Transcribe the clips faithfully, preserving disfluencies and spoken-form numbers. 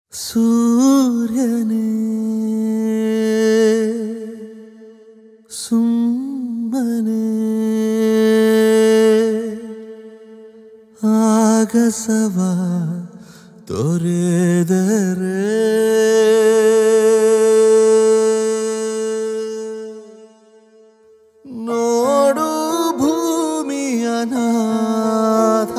ಸೂರ್ಯನೇ ಸುಮ್ಮನೆ ಆಗಸವ ತೊರೆದರೆ ನೋಡು ಭೂಮಿಯ ನಾಥ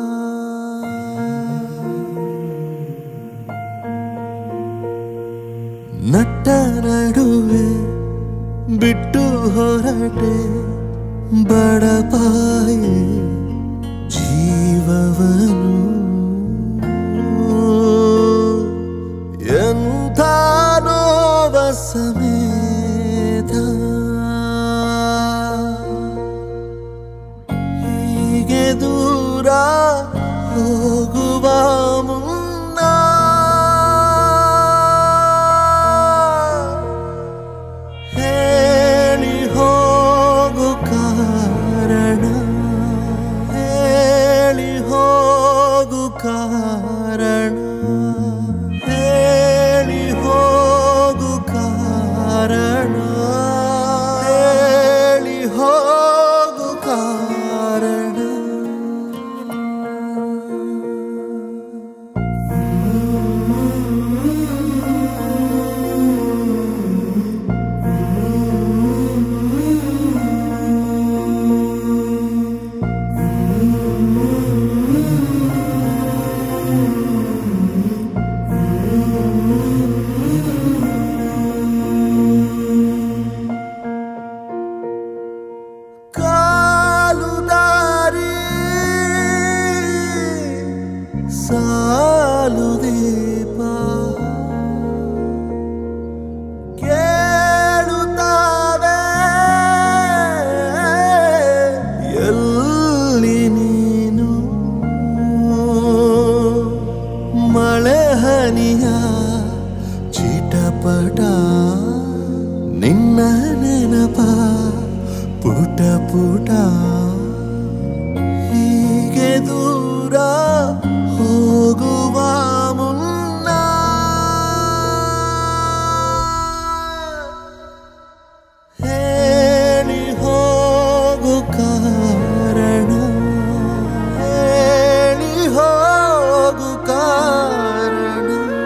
ನಟ್ಟ ನಡುವೆ ಬಿಟ್ಟು ಹೊರಟೆ ಬಡಪಾಯಿ ಜೀವವನು ಎಂಥ ನೋವ ಸಮೇತ ಹೀಗೆ ದೂರ ಹೋಗುವ ಮುನ್ನ ಹೇಳಿ ಹೋಗು ಕಾರಣ ಹೇಳಿ ಹೋಗು ಕಾರಣ ಹೇಳಿ ಹೋಗು ಕಾರಣ ಹೇಳಿ ಹೋಗು ಕಾರಣ ಕಾಲು ದಾರಿ ಸಾಲು ದೀಪ ಕೇಳುತ್ತಾವೆ ಎಲ್ಲಿ ನೀನು ಮಳೆ ಹನಿಯ ಚಿಟಪಟ ನಿನ್ನ ನೆನಪ ಪುಟ ಪುಟ ಹೀಗೆ ದೂರ ಹೋಗುವ ಮುನ್ನ ಹೇಳಿ ಹೋಗು ಕಾರಣ ಹೇಳಿ ಹೋಗು ಕಾರಣ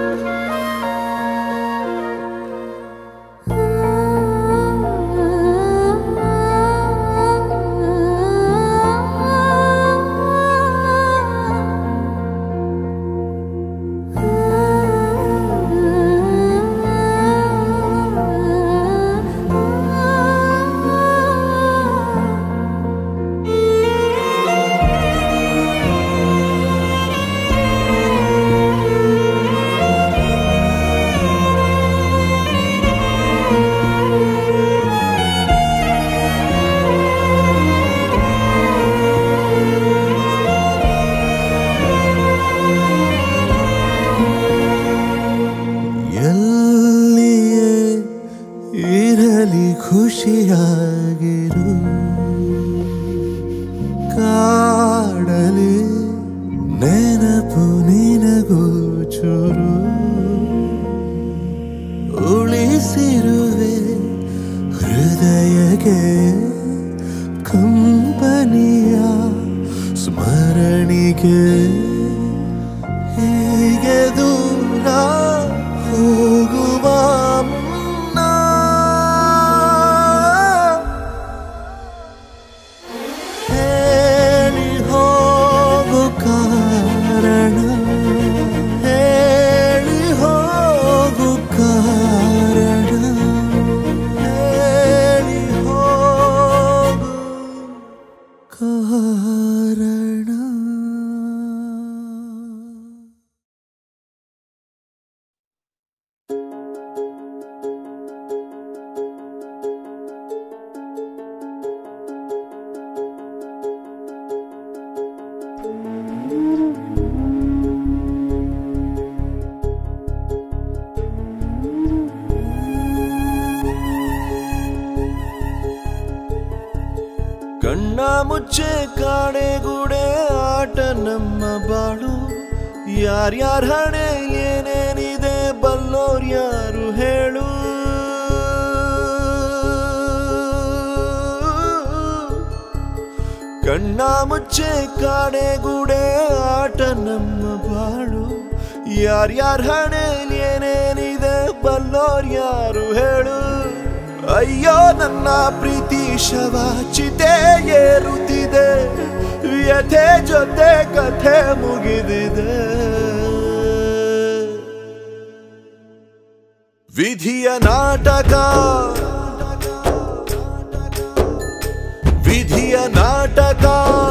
ಎಲ್ಲಿಯೇ ಇರಲಿ ಖುಷಿಯಾಗಿರು ಕಾಡಲಿ ನೆನಪು ನಿನಗೂ ಚೂರು ಉಳಿಸಿರುವೆ ಹೃದಯಕ್ಕೆ ಕಂಪನಿಯ ಸ್ಮರಣಿಗೆ ಹೀಗೆ ದೂರ ಹೋಗುವ ಮುನ್ನ ಹೇಳಿ ಹೋಗು ಕಾರಣ ಹೇಳಿ ಹೋಗು ಕಾರಣ ಹೇಳಿ ಹೋಗು ಕಾರಣ. ಕಣ್ಣ ಮುಚ್ಚೆ ಕಾಡೆಗೂಡೆ ಆಟ ನಮ್ಮ ಬಾಳು ಯಾರ್ಯಾರ ಹಣೆ ಏನೇನಿದೆ ಕಣ್ಣ ಮುಚ್ಚೆ ಕಾಣೆಗೂಡೆ ಆಟ ನಮ್ಮ ಬಾಳು. ಯಾರ್ಯಾರ ಹಣೆಯಲ್ಲಿ ಏನೇನಿದೆ ಬಲ್ಲೋರ್ ಯಾರು ಹೇಳು. ಅಯ್ಯೋ ನನ್ನ ಪ್ರೀತಿ ಶವ ಚಿತೆ ಏರುತ್ತಿದೆ, ವ್ಯಥೆ ಜೊತೆ ಕಥೆ ಮುಗಿದಿದೆ. ವಿಧಿಯ ನಾಟಕ ವಿಧಿಯ ನಾಟಕ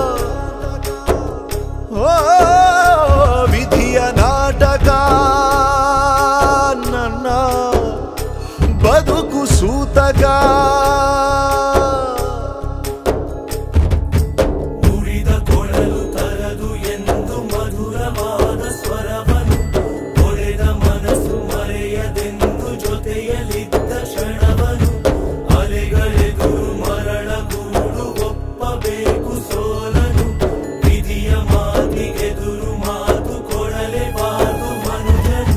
ಓ ವಿಧಿಯ ನಾಟಕ ನನ್ನ ಬದುಕು ಸೂತಕ. ಉರಿದ ಕೊಳಲು ತರದು ಎಂದು ಮಧುರವಾದ ಸ್ವರವನು ಹೊಡೆದ ಮನಸ್ಸು ಮರೆಯದೆಂದು ಜೊತೆಯಲ್ಲಿದ್ದ ಕ್ಷಣವನು. ಅಲೆಗಳೆದುರು ಮರಳಗೂಡು ಒಪ್ಪಬೇಕು ಸೋಲನು. ವಿಧಿಯ ಮಾತಿಗೆದುರು ಮಾತು ಕೊಡಲೇಬಾರದು ಮನುಜನು.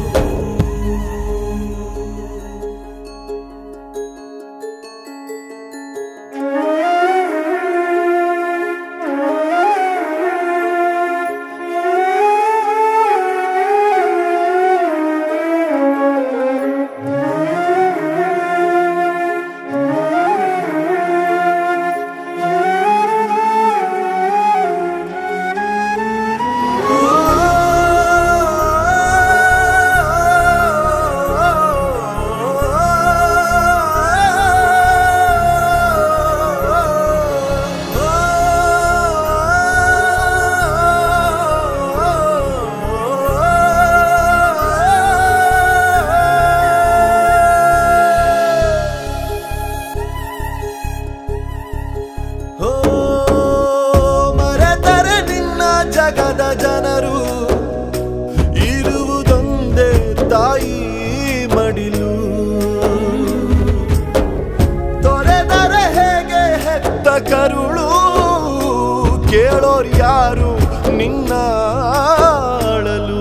ಜಗದ ಜನರು ಇರುವುದೊಂದೇ ತಾಯಿ ಮಡಿಲು. ತೊರೆದರೆ ಹೇಗೆ ಹೆತ್ತ ಕರುಳು, ಕೇಳೋರ್ ಯಾರು ನಿನ್ನ ಅಳಲು.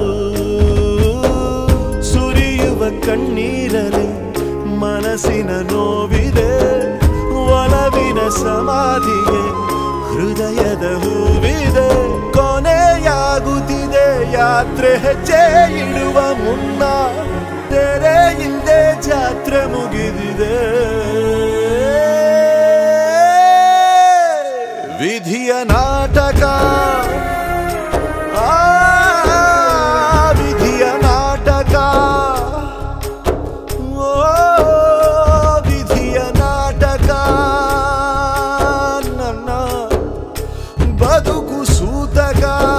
ಸುರಿಯುವ ಕಣ್ಣೀರಲಿ ಮನಸ್ಸಿನ ನೋವಿದೆ, ಒಲವಿನ ಸಮಾಧಿಗೆ ಹೃದಯದ ಹೂವಿದೆ. ಕೊನೆಯಾಗುತ್ತಿದೆ ಯಾತ್ರೆ, ಹೆಜ್ಜೆ ಇಡುವ ಮುನ್ನ ತೆರೆ ಹಿಂದೆ ಜಾತ್ರೆ ಮುಗಿದಿದೆ. ವಿಧಿಯ ನಾಟಕ ಆ ವಿಧಿಯ ನಾಟಕ ಓ ವಿಧಿಯ ನಾಟಕ ನನ್ನ ಬದುಕು ಸೂತಕ.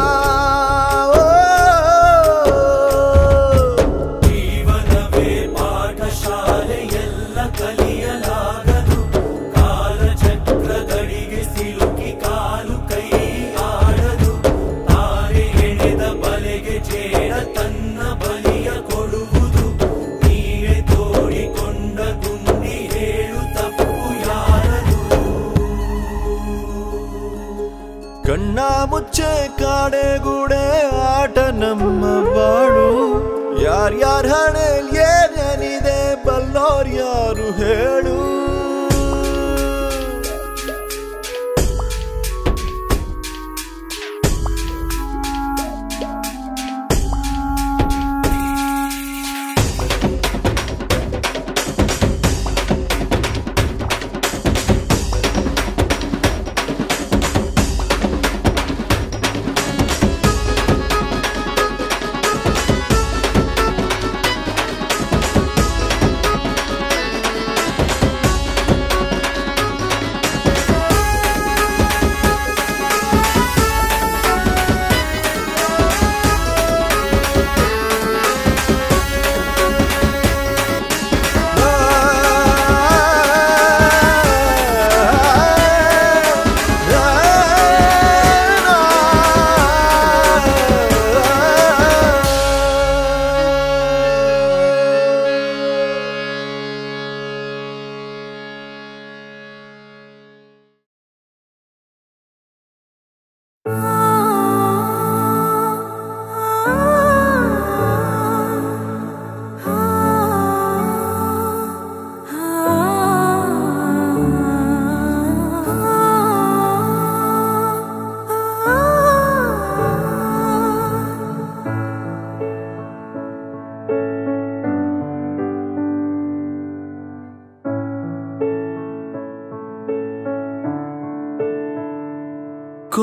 ಜೀವನವೇ ಪಾಠಶಾಲೆ ಎಲ್ಲ ಕಲಿಯಲಾಗದು. ಕಾಲಚಕ್ರದಡಿಗೆ ಸಿಲುಕಿ ಕಾಲು ಕೈ ಆಡದು. ತಾರೆ ಎಳೆದ ಬಲೆಗೆ ಚೇಡ ತನ್ನ ಬಲಿಯ ಕೊಡುವುದು. ನೀವೇ ತೋಡಿಕೊಂಡ ಗುಂಡಿ ಹೇಳು ತಪ್ಪು ಯಾರದು. ಕಣ್ಣ ಮುಚ್ಚೆ ಕಾಡೆಗೂಡೆ ಆಟ ನಮ್ಮ ಬಾಳು. ಯಾರ್ಯಾರ ಹಣೆಯಲ್ಲಿ ಏನೇನಿದೆ ಬಲ್ಲೋರ್ ಯಾರು ಹೇಳು.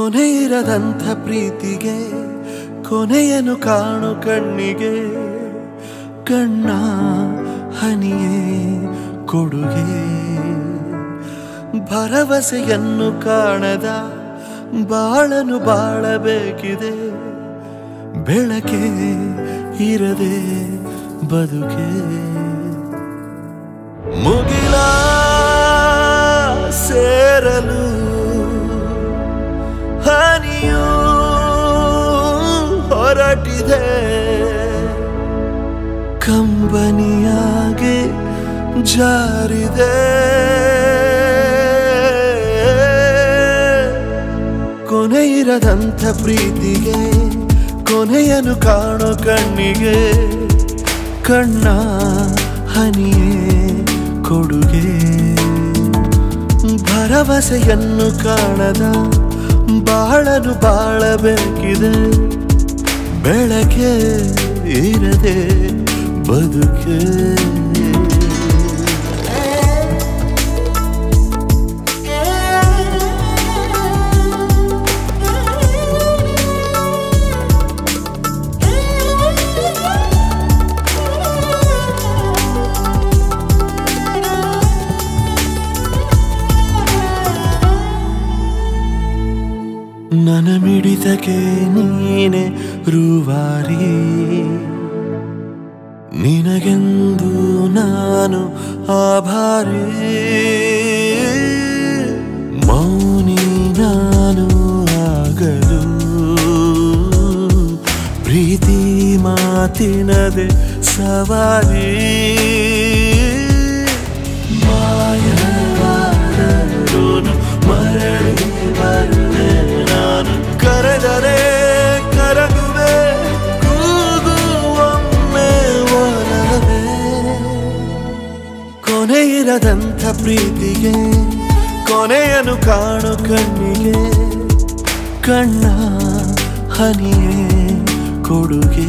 ಕೊನೆ ಇರದಂಥ ಪ್ರೀತಿಗೆ ಕೊನೆಯನ್ನು ಕಾಣು ಕಣ್ಣಿಗೆ ಕಣ್ಣ ಹನಿಯೇ ಕೊಡುಗೆ ಭರವಸೆಯನ್ನು ಕಾಣದ ಬಾಳನು ಬಾಳಬೇಕಿದೆ ಬೆಳಕೆ ಇರದೆ ಬದುಕೆ ಮುಗಿಲ ಸೇರಲು ಹನಿಯೂ ಹೊರಟಿದೆ ಕಂಬನಿಯಾಗೆ ಜಾರಿದೆ ಕೊನೆ ಇರದಂಥ ಪ್ರೀತಿಗೆ ಕೊನೆಯನ್ನು ಕಾಣೋ ಕಣ್ಣಿಗೆ ಕಣ್ಣ ಹನಿಯೇ ಕೊಡುಗೆ ಭರವಸೆಯನ್ನು ಕಾಣದ ಬಾಳನು ಬಾಳಬೇಕಿದೆ ಬೆಳಕೆ ಇರದೆ ಬದುಕೆ ನನ್ನ ಮಿಡಿತಕ್ಕೆ ನೀನೆ ರೂವಾರಿ ನಿನಗೆಂದು ನಾನು ಆಭಾರಿ ಮೌನಿ ನಾನು ಆಗಲು ಪ್ರೀತಿ ಮಾತಿನದೆ ಸವಾರಿ ಮಾಯವಾದರೂ ಮರಳಿ ಬರುವೆ ನಾನು ಕರೆದರೆ ಕರಗುವೆ ಕೂಗುವೊಮ್ಮೆ ಒಲವೇ ಕೊನೆ ಇರದಂಥ ಪ್ರೀತಿಗೆ ಕೊನೆಯನ್ನು ಕಾಣು ಕಣ್ಣಿಗೆ ಕಣ್ಣ ಹನಿಯೇ ಕೊಡುಗೆ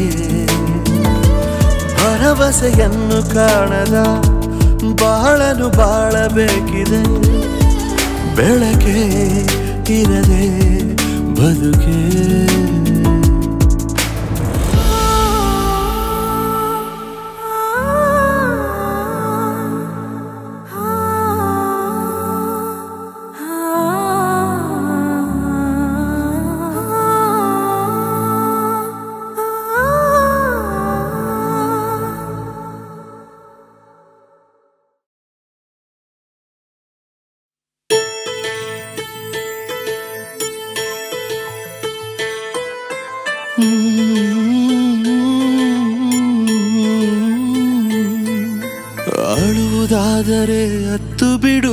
ಭರವಸೆಯನ್ನು ಕಾಣದ ಬಾಳನು ಬಾಳಬೇಕಿದೆ ಬೆಳಕೆ ಇರದೆ ಬದುಕೆ ಅಳುವುದಾದರೆ ಅತ್ತು ಬಿಡು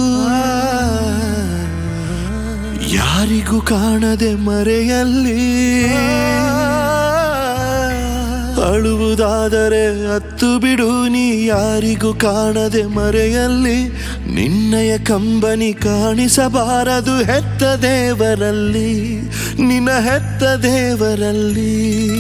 ಯಾರಿಗೂ ಕಾಣದೆ ಮರೆಯಲ್ಲಿ ಅಳುವುದಾದರೆ ಅತ್ತು ಬಿಡು ನೀ ಯಾರಿಗೂ ಕಾಣದೆ ಮರೆಯಲ್ಲಿ ನಿನ್ನಯ ಕಂಬನಿ ಕಾಣಿಸಬಾರದು ಹೆತ್ತ ದೇವರಲ್ಲಿ ನಿನ್ನ ಹೆತ್ತ ದೇವರಲ್ಲಿ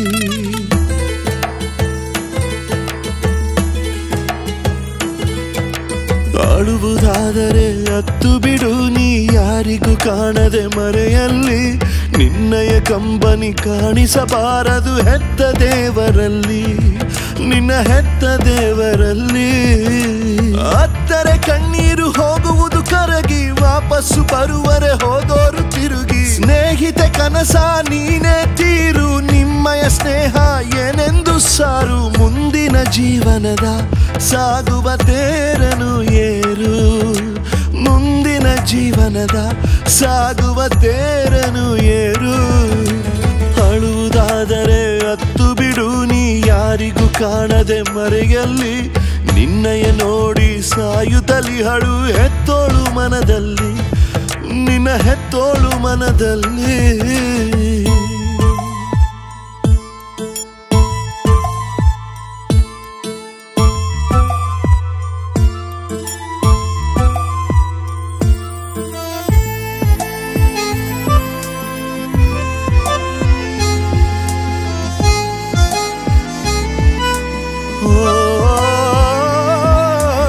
ಅಳುವುದಾದರೆ ಅತ್ತು ಬಿಡು ನೀ ಯಾರಿಗೂ ಕಾಣದೆ ಮರೆಯಲ್ಲಿ ನಿನ್ನಯ ಕಂಬನಿ ಕಾಣಿಸಬಾರದು ಹೆತ್ತ ದೇವರಲ್ಲಿ ನಿನ್ನ ಹೆತ್ತ ದೇವರಲ್ಲಿ ಅತ್ತರೆ ಕಣ್ಣೀರು ಹೋಗುವುದು ಕರಗಿ ವಾಪಸ್ಸು ಬರುವರೆ ಹೋದೋರು ತಿರುಗಿ ಸ್ನೇಹಿತೆ ಕನಸ ನೀನೇ ತೀರು ನಿಮ್ಮಯ ಸ್ನೇಹ ಏನೆಂದು ಸಾರು ಮುಂದಿನ ಜೀವನದ ಸಾಗುವ ತೇರನು ಏರು ಮುಂದಿನ ಜೀವನದ ಸಾಗುವ ತೇರನು ಏರು ಅಳುವುದಾದರೆ ಅತ್ತು ಬಿಡು ನೀ ಯಾರಿಗೂ ಕಾಣದೆ ಮರೆಯಲ್ಲಿ ನಿನ್ನಯ ನೋಡಿ ಸಾಯುತ್ತಲಿ ಹಳು ಹೆತ್ತೋಳು ಮನದಲ್ಲಿ ನಿನ್ನ ಹೆತ್ತೋಳು ಮನದಲ್ಲಿ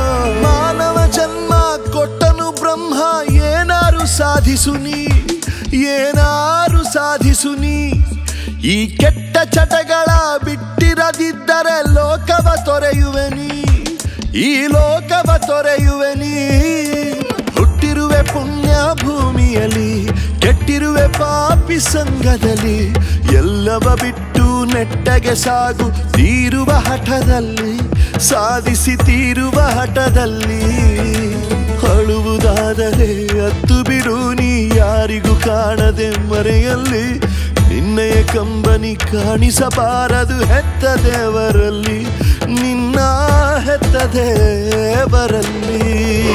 ಸಾಧಿಸು ನೀ ಏನಾರು ಸಾಧಿಸು ನೀ ಈ ಕೆಟ್ಟ ಚಟಗಳ ಬಿಟ್ಟಿರದಿದ್ದರೆ ಲೋಕವ ತೊರೆಯುವೆ ನೀ ಈ ಲೋಕವ ತೊರೆಯುವೆ ನೀ ಹುಟ್ಟಿರುವೆ ಪುಣ್ಯ ಭೂಮಿಯಲ್ಲಿ ಕೆಟ್ಟಿರುವೆ ಪಾಪಿ ಸಂಘದಲ್ಲಿ ಎಲ್ಲವ ಬಿಟ್ಟು ನೆಟ್ಟಗೆ ಸಾಗು ತೀರುವ ಹಠದಲ್ಲಿ ಸಾಧಿಸಿ ತೀರುವ ಹಠದಲ್ಲಿ ಅಳುವುದಾದರೆ ಅತ್ತು ಬಿಡು ನೀ ಯಾರಿಗೂ ಕಾಣದೆ ಮರೆಯಲ್ಲಿ ನಿನ್ನಯ ಕಂಬನಿ ಕಾಣಿಸಬಾರದು ಹೆತ್ತ ದೇವರಲ್ಲಿ ನಿನ್ನ ಹೆತ್ತ ದೇವರಲ್ಲಿ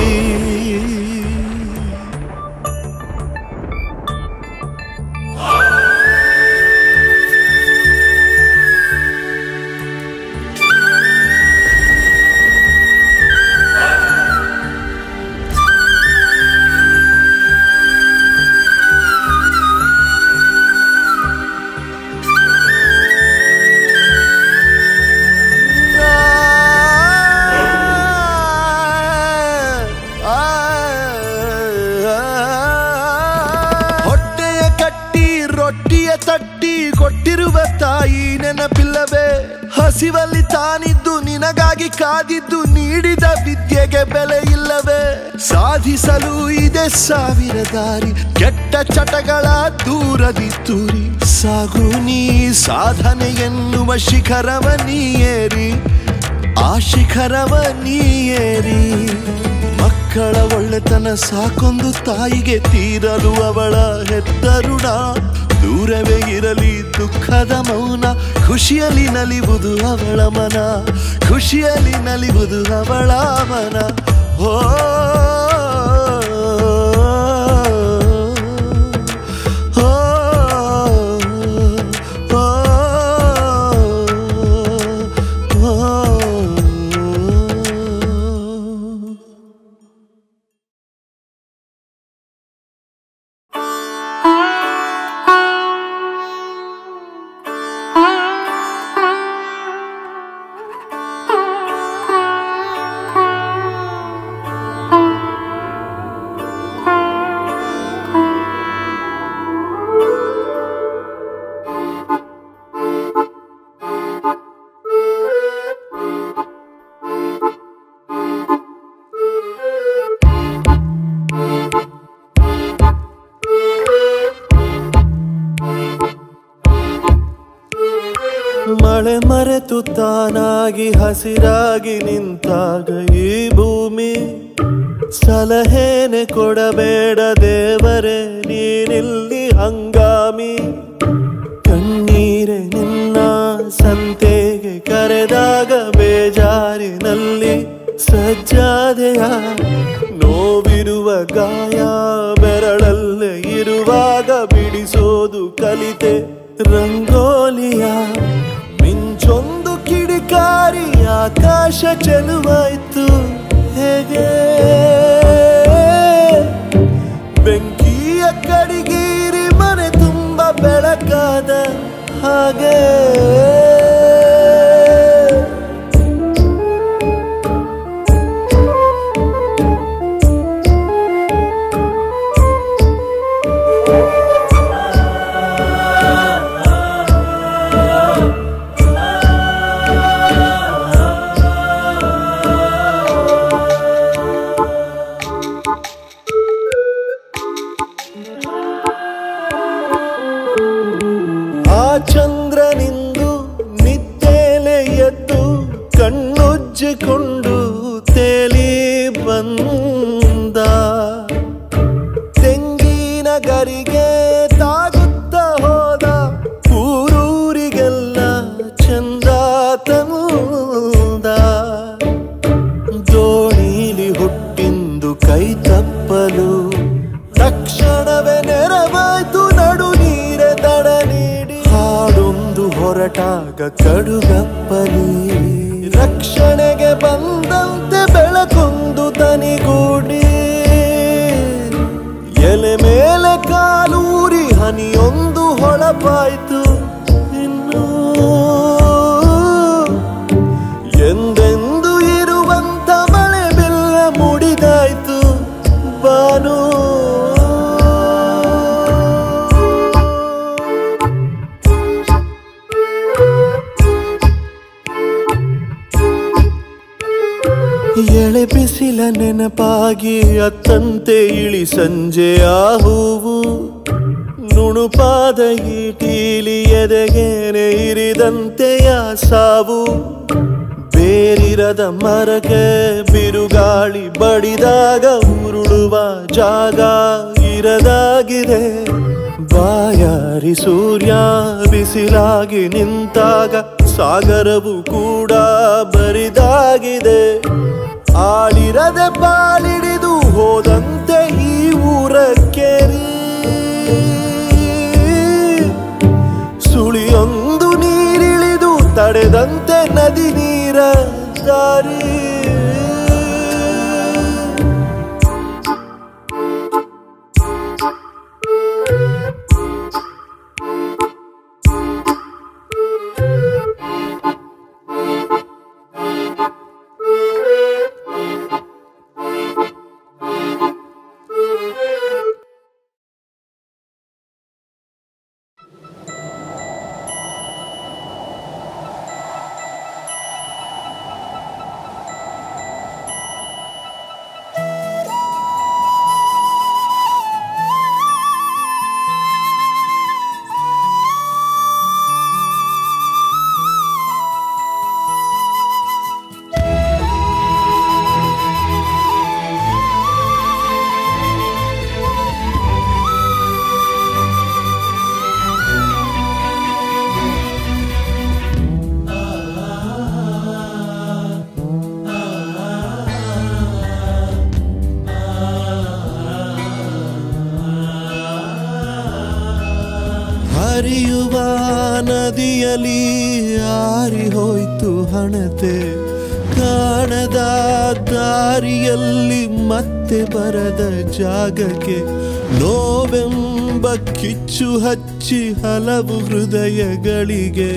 ತಟ್ಟಿ ಕೊಟ್ಟಿರುವ ತಾಯಿ ನೆನಪಿಲ್ಲವೇ ಹಸಿವಲ್ಲಿ ತಾನಿದ್ದು ನಿನಗಾಗಿ ಕಾದಿದ್ದು ನೀಡಿದ ವಿದ್ಯೆಗೆ ಬೆಲೆ ಇಲ್ಲವೇ ಸಾಧಿಸಲು ಇದೆ ಸಾವಿರ ದಾರಿ ಕೆಟ್ಟ ಚಟಗಳ ದೂರದಿ ತೂರಿ ಸಾಗು ನೀ ಸಾಧನೆ ಎನ್ನುವ ಶಿಖರವ ನೀಯೇರಿ ಆ ಶಿಖರವ ನೀಯೇರಿ ಮಕ್ಕಳ ಒಳ್ಳೆತನ ಸಾಕೊಂದು ತಾಯಿಗೆ ತೀರಲು ಅವಳ ಹೆತ್ತರುಣ ದೂರವೇ ಇರಲಿ ದುಃಖದ ಮೌನ ಖುಷಿಯಲ್ಲಿ ನಲಿವುದು ಅವಳ ಮನ ಖುಷಿಯಲ್ಲಿ ನಲಿವುದು ಅವಳ ಮನ ಓ ಮಳೆ ಮರೆತು ತಾನಾಗಿ ಹಸಿರಾಗಿ ನಿಂತಾಗ ಈ ಭೂಮಿ ಸಲಹೆನೆ ಕೊಡಬೇಡ ದೇವರೇ ನೀನಿಲ್ಲಿ ಹಂಗಾಮಿ ಕಣ್ಣೀರೆ ನಿನ್ನ ಸಂತೆಗೆ ಕರೆದಾಗ ಬೇಜಾರಿನಲ್ಲಿ ಸಜ್ಜಾದೆಯ ನೋವಿರುವ ಗಾಯ ಬೆರಳಲ್ಲೇ ಇರುವಾಗ ಬಿಡಿಸೋದು ಕಲಿತೆ ರಂಗೋಲಿಯ ಮಿಂಚೊಂದು ಕಿಡಿಕಾರಿ ಆಕಾಶ ಚೆಲುವಾಯ್ತು ಹೇಗೆ ಬೆಂಕಿಯ ಕಡಿಗೀರಿ ಮನೆ ತುಂಬ ಬೆಳಕಾದ ಹಾಗೆ ಚಂದ್ರನಿಂದು ನಿದ್ದೆಲೆ ಎದ್ದು ಕಣ್ಣುಜ್ಜಿಕೊಂಡು ತೇಲಿ ಬಂದ ತೆಂಗಿನ ಗರಿಗೆ ತಾಗುತ್ತ ಹೋದ ಊರೂರಿಗೆಲ್ಲ ಚಂದ ತಂದ ದೋಣಿಲಿ ಹುಟ್ಟಿಂದು ಕೈ ತಪ್ಪಲು ತಕ್ಷಣವೇ ನೆರವಾಯ್ತು ನಡು ನೀರೆ ದಡ ನೀಡಿ ಹಾಡೊಂದು ಹೊರಟಾಗ ಕಡುಗಪ್ಪಲಿ ರಕ್ಷಣೆಗೆ ಬಂದಂತೆ ಬೆಳಕೊಂದು ತನಿಗೂಡಿ ಎಲೆ ಮೇಲೆ ಕಾಲೂರಿ ಹನಿಯೊಂದು ಹೊಳಪಾಯ್ತು ಇನ್ನು ಎಂದೆಂದು ಇರುವಂತ ಮಳೆ ಬೆಲ್ಲ ಮುಡಿದಾಯ್ತು ಬಾನು ಎಳೆ ಬಿಸಿಲ ನೆನಪಾಗಿ ಅತ್ತಂತೆ ಇಳಿ ಸಂಜೆಯ ಹೂವು ನುಣುಪಾದ ಈಟೀಲಿ ಎದೆಗೇನೆ ಇರಿದಂತೆಯ ಸಾವು ಬೇರಿರದ ಮರಕ್ಕೆ ಬಿರುಗಾಳಿ ಬಡಿದಾಗ ಉರುಳುವ ಜಾಗ ಇರದಾಗಿದೆ ಬಾಯಾರಿ ಸೂರ್ಯ ಬಿಸಿಲಾಗಿ ನಿಂತಾಗ ಸಾಗರವು ಕೂಡ ಬರಿದಾಗಿದೆ ಆಳಿರದೆ ಬಾಳಿಡಿದು ಹೋದಂತೆ ಈ ಊರಕ್ಕೇರಿ ಸುಳಿಯೊಂದು ನೀರಿಳಿದು ತಡೆದಂತೆ ನದಿ ನೀರ ದಾರಿ ಹರಿಯುವ ನದಿಯಲ್ಲಿ ಆರಿ ಹೋಯ್ತು ಹಣತೆ ಕಾಣದ ದಾರಿಯಲ್ಲಿ ಮತ್ತೆ ಬರದ ಜಾಗಕ್ಕೆ ನೋವೆಂಬ ಕಿಚ್ಚು ಹಚ್ಚಿ ಹಲವು ಹೃದಯಗಳಿಗೆ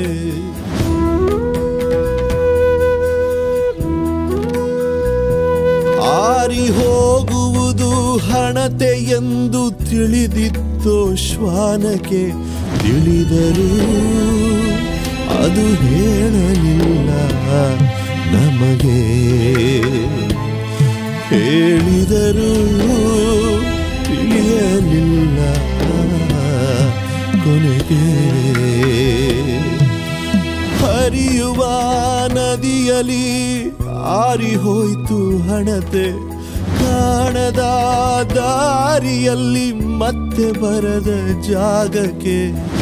ಆರಿ ಹೋಗುವುದು ಹಣತೆ ಎಂದು ತಿಳಿದಿತ್ತೋ ಶ್ವಾನಕ್ಕೆ ತಿಳಿದರೂ ಅದು ಹೇಳಲಿಲ್ಲ ನಮಗೆ ಹೇಳಿದರೂ ತಿಳಿಯಲಿಲ್ಲ ಕೊನೆಗೆ ಹರಿಯುವ ನದಿಯಲ್ಲಿ ಆರಿ ಹೋಯ್ತು ಹಣತೆ ಕಾಣದ ದಾರಿಯಲ್ಲಿ ಮತ್ತೆ ಬರದ ಜಾಗಕ್ಕೆ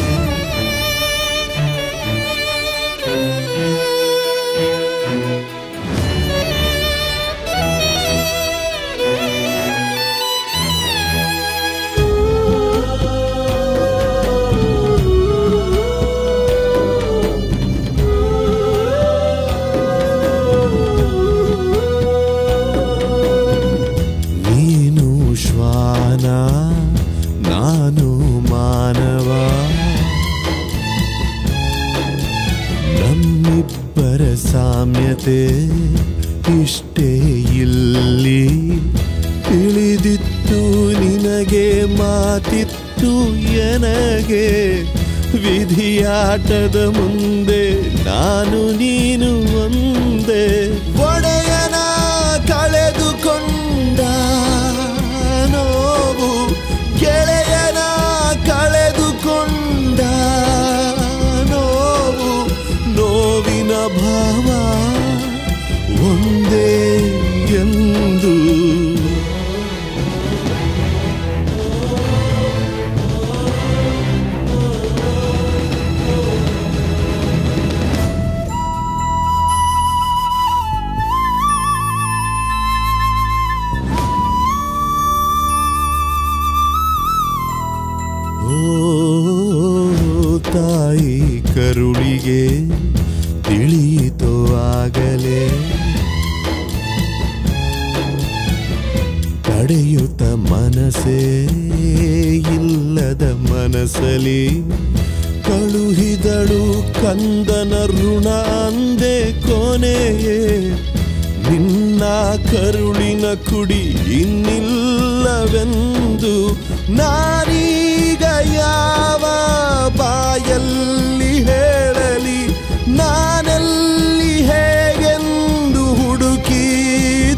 ನಾನು ಮಾನವ ನಮ್ಮಿಬ್ಬರ ಸಾಮ್ಯತೆ ಇಷ್ಟೇ ಇಲ್ಲಿ ತಿಳಿದಿತ್ತು ನಿನಗೆ ಮಾತಿತ್ತು ಎನಗೆ ವಿಧಿಯಾಟದ ಮುಂದೆ ನಾನು ನೀನು ಒಂದೇ ಒಡೆಯನ ಕಳೆದುಕೊಂಡ ನೋವು ಗೆಳೆಯನ ಕಳೆದುಕೊಂಡ ನೋವು ನೋವಿನ ಭಾವ ಒಂದೇ ಎಂದು ತಾಯಿ ಕರುಳಿಗೆ ತಿಳಿಯಿತೋ ಆಗಲೇ ತಡೆಯುತ್ತ ಮನಸ್ಸೇ ಇಲ್ಲದ ಮನಸ್ಸಲಿ ಕಳುಹಿದಳು ಕಂದನ ಋಣ ಅಂದೆ ಕೊನೆಯೇ ನಿನ್ನ ಕರುಳಿನ ಕುಡಿ ಇನ್ನಿಲ್ಲವೆಂದು ನಾನೀಗ ಯಾವ ಬಾಯಲ್ಲಿ ಹೇಳಲಿ ನಾನಲ್ಲಿ ಹೇಗೆಂದು ಹುಡುಕಿ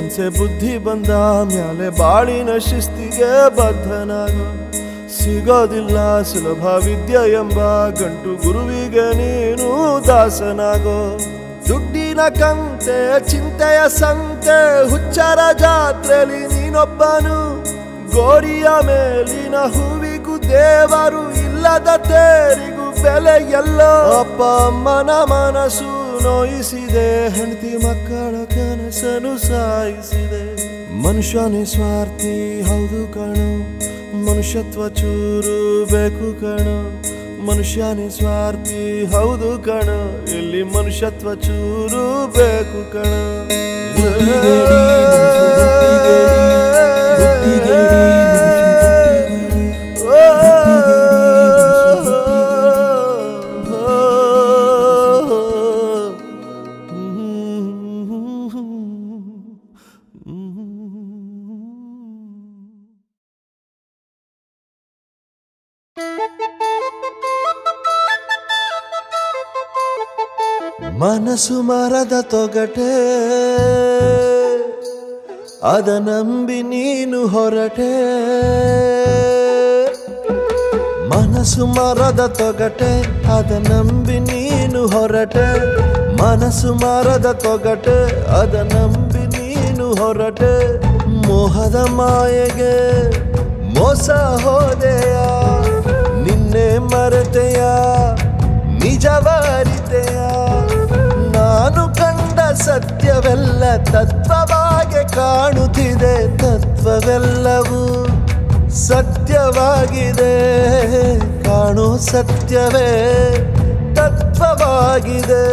ಮನ್ಸೆ ಬುದ್ಧಿ ಬಂದ ಮ್ಯಾಲೆ ಬಾಳಿನ ಶಿಸ್ತಿಗೆ ಬದ್ಧನಾಗೋ ಸಿಗೋದಿಲ್ಲ ಸುಲಭ ವಿದ್ಯೆ ಎಂಬ ಗಂಟು ಗುರುವಿಗೆ ನೀನು ದಾಸನಾಗೋ ದುಡ್ಡಿನ ಕಂತೆ ಚಿಂತೆಯ ಸಂತೆ ಹುಚ್ಚರ ಜಾತ್ರೆಲಿ ನೀನೊಬ್ಬನು ಗೋರಿಯ ಮೇಲಿನ ಹೂವಿಗೂ ದೇವರು ಇಲ್ಲದ ತೇರಿಗೂ ಬೆಲೆ ಎಲ್ಲ ಅಪ್ಪ ಅಮ್ಮನ ಮನಸ್ಸು ನೋಯಿಸಿದೆ ಹೆಂಡತಿ ಮಕ್ಕಳ ಕನಸನು ಸಾಯಿಸಿದೆ ಮನುಷ್ಯನೇ ಸ್ವಾರ್ಥಿ ಹೌದು ಕಣು ಮನುಷ್ಯತ್ವ ಚೂರು ಬೇಕು ಕಣು ಮನುಷ್ಯನೇ ಸ್ವಾರ್ಥಿ ಹೌದು ಕಣು ಇಲ್ಲಿ ಮನುಷ್ಯತ್ವ ಚೂರು ಬೇಕು ಕಣು ಮನಸ್ಸು ಮರದ ತೊಗಟೆ ಅದ ನಂಬಿ ನೀನು ಹೊರಟೆ ಮನಸ್ಸು ಮರದ ತೊಗಟೆ ಅದ ನಂಬಿ ನೀನು ಹೊರಟೆ ಮನಸ್ಸು ಮರದ ತೊಗಟೆ ಅದ ನಂಬಿ ನೀನು ಹೊರಟೆ ಮೋಹದ ಮಾಯೆಗೆ ಮೋಸ ಹೋದೆಯ ನಿನ್ನೆ ಮರೆತೆಯ ನಿಜವಾರಿತೆಯ ನಾನು ಕಂಡ ಸತ್ಯವೆಲ್ಲ ತತ್ವವಾಗಿ ಕಾಣುತ್ತಿದೆ ತತ್ವವೆಲ್ಲವೂ ಸತ್ಯವಾಗಿದೆ ಕಾಣೋ ಸತ್ಯವೇ ತತ್ವವಾಗಿದೆ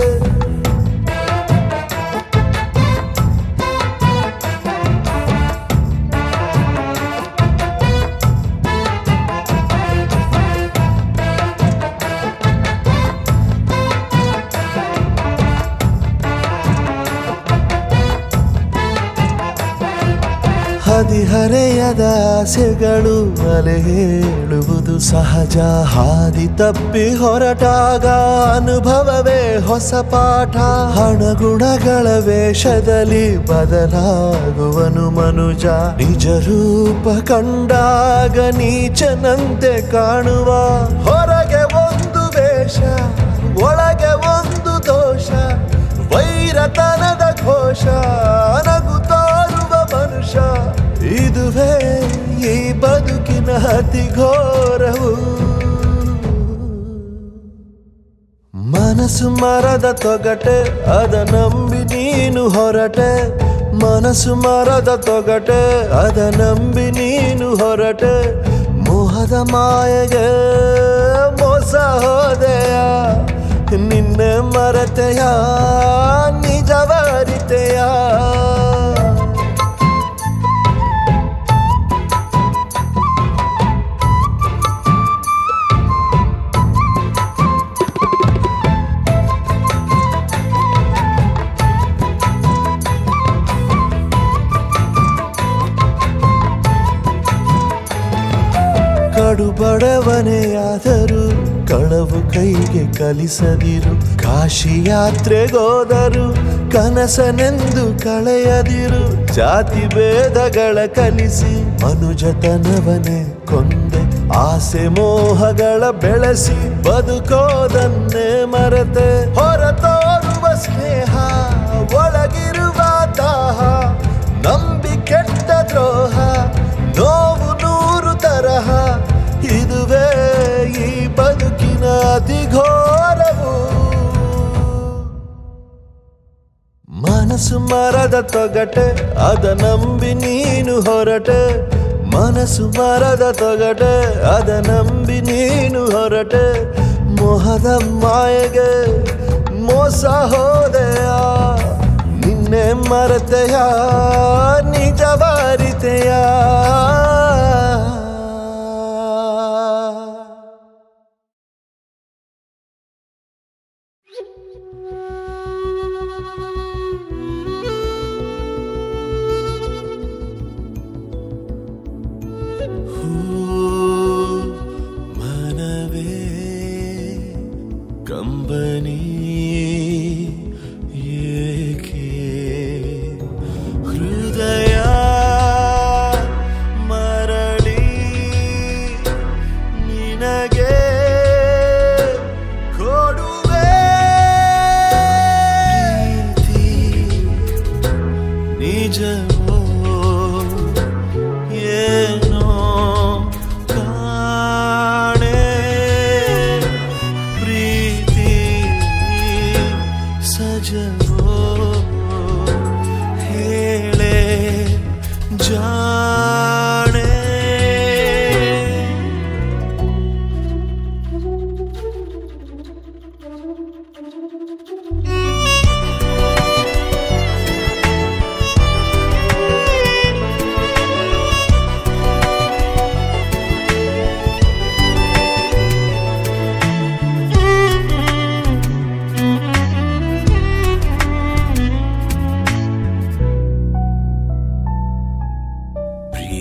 ಹದಿಹರೆಯದ ಆಸೆಗಳು ಅಲೆ ಹೇಳುವುದು ಸಹಜ ಹಾದಿ ತಪ್ಪಿ ಹೊರಟಾಗ ಅನುಭವವೇ ಹೊಸ ಪಾಠ ಹಣಗುಣಗಳ ವೇಷದಲ್ಲಿ ಬದಲಾಗುವನು ಮನುಜ ನಿಜ ರೂಪ ಕಂಡಾಗ ನೀಚನಂತೆ ಕಾಣುವ ಹೊರಗೆ ಒಂದು ವೇಷ ಒಳಗೆ ಒಂದು ದೋಷ ವೈರತನದ ಘೋಷ ನಗು ತೋರುವ ಮನುಷ್ಯ ಇದುವೇ ಈ ಬದುಕಿನ ಅತಿ ಘೋರವು ಮನಸ್ಸು ಮರದ ತೊಗಟೆ ಅದ ನಂಬಿ ನೀನು ಹೊರಟೆ ಮನಸ್ಸು ಮರದ ತೊಗಟೆ ಅದ ನಂಬಿ ನೀನು ಹೊರಟೆ ಮೋಹದ ಮಾಯೆಗೆ ಮೋಸ ಹೋದೆಯ ನಿನ್ನೆ ಮರೆತೆಯ ನಿಜವಾರಿತೆಯ ಕಡು ಬಡವನೆಯಾದರೂ ಕಳವು ಕೈಗೆ ಕಲಿಸದಿರು ಕಾಶಿ ಯಾತ್ರೆಗೋದರು ಕನಸನೆಂದು ಕಳೆಯದಿರು ಜಾತಿ ಭೇದಗಳ ಕಲಿಸಿ ಮನುಜತನವನೇ ಕೊಂದೆ ಆಸೆ ಮೋಹಗಳ ಬೆಳೆಸಿ ಬದುಕೋದನ್ನೇ ಮರೆತೆ ಹೊರತೋರುವ ಸ್ನೇಹ ಒಳಗಿರುವ ದಾಹ ನಂಬಿ ಕೆಟ್ಟ ದ್ರೋಹ ನೋವು ನೂರು ತರಹ ಇದುವೇ ಈ ಬದುಕಿನ ಅತಿ ಘೋರವು ಮನಸ್ಸು ಮರದ ತೊಗಟೆ ಅದ ನಂಬಿ ನೀನು ಹೊರಟೆ ಮನಸ್ಸು ಮರದ ತೊಗಟೆ ಅದ ನಂಬಿ ನೀನು ಹೊರಟೆ ಮೋಹದ ಮಾಯೆಗೆ ಮೋಸ ಹೋದೆಯ ನಿನ್ನೆ ಮರೆತೆಯ ನಿಜವಾರಿತೆಯ ಕಂಬನಿ ಏಕೆ ಹೃದಯ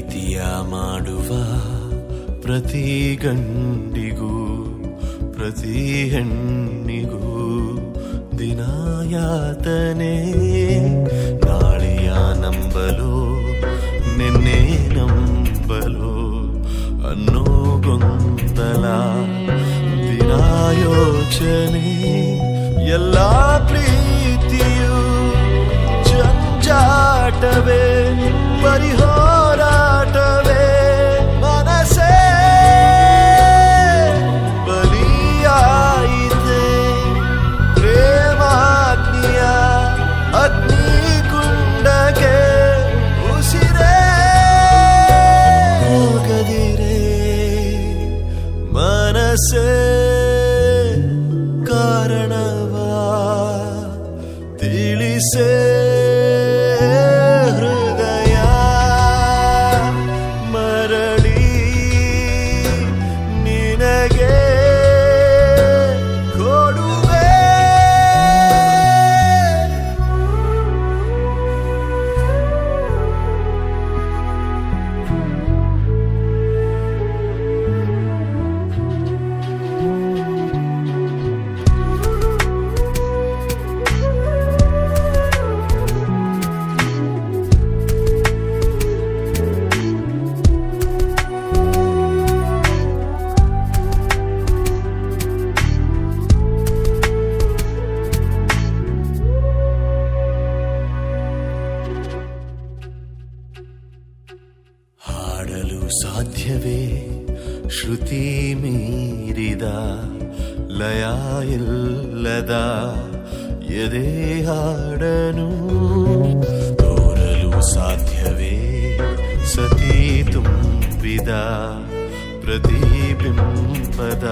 ಪ್ರೀತಿಯ ಮಾಡುವ ಪ್ರತಿ ಗಂಡಿಗೂ ಪ್ರತಿ ಹೆಣ್ಣಿಗೂ ದಿನ ಯಾತನೆ. ನಾಳೆಯ ನಂಬಲು ನಿನ್ನೆ ನಂಬಲು ಅನ್ನೋ ಗೊಂದಲ ದಿನ ಯೋಚನೆ. ಎಲ್ಲ ಪ್ರೀತಿಯು ಜಂಜಾಟವೇ ಪರಿಹಾರಾಟವೇ. ಮನಸೇ ಬಲಿಯಾಯಿತೆ ಪ್ರೇಮಾಗ್ನಿಯ ಅಗ್ನಿಕುಂಡಗೆ. ಉಸಿರೇ ಹೋಗದಿರೆ ಮನಸೇ ಕಾರಣವಾ ತಿಳಿಸೇ. ಹೃದಯ ಮರಳಿ ನಿನಗೆ ಕೊಡುವೆ. ಹಾಡಲು ಸಾಧ್ಯವೇ ಶ್ರುತಿ ಮೀರಿದ ಲಯ ಇಲ್ಲದ ಎದೆ ಹಾಡನು. ತೋರಲು ಸಾಧ್ಯವೇ ಸತಿ ತುಂಬಿದ ಪ್ರತಿಬಿಂಬದ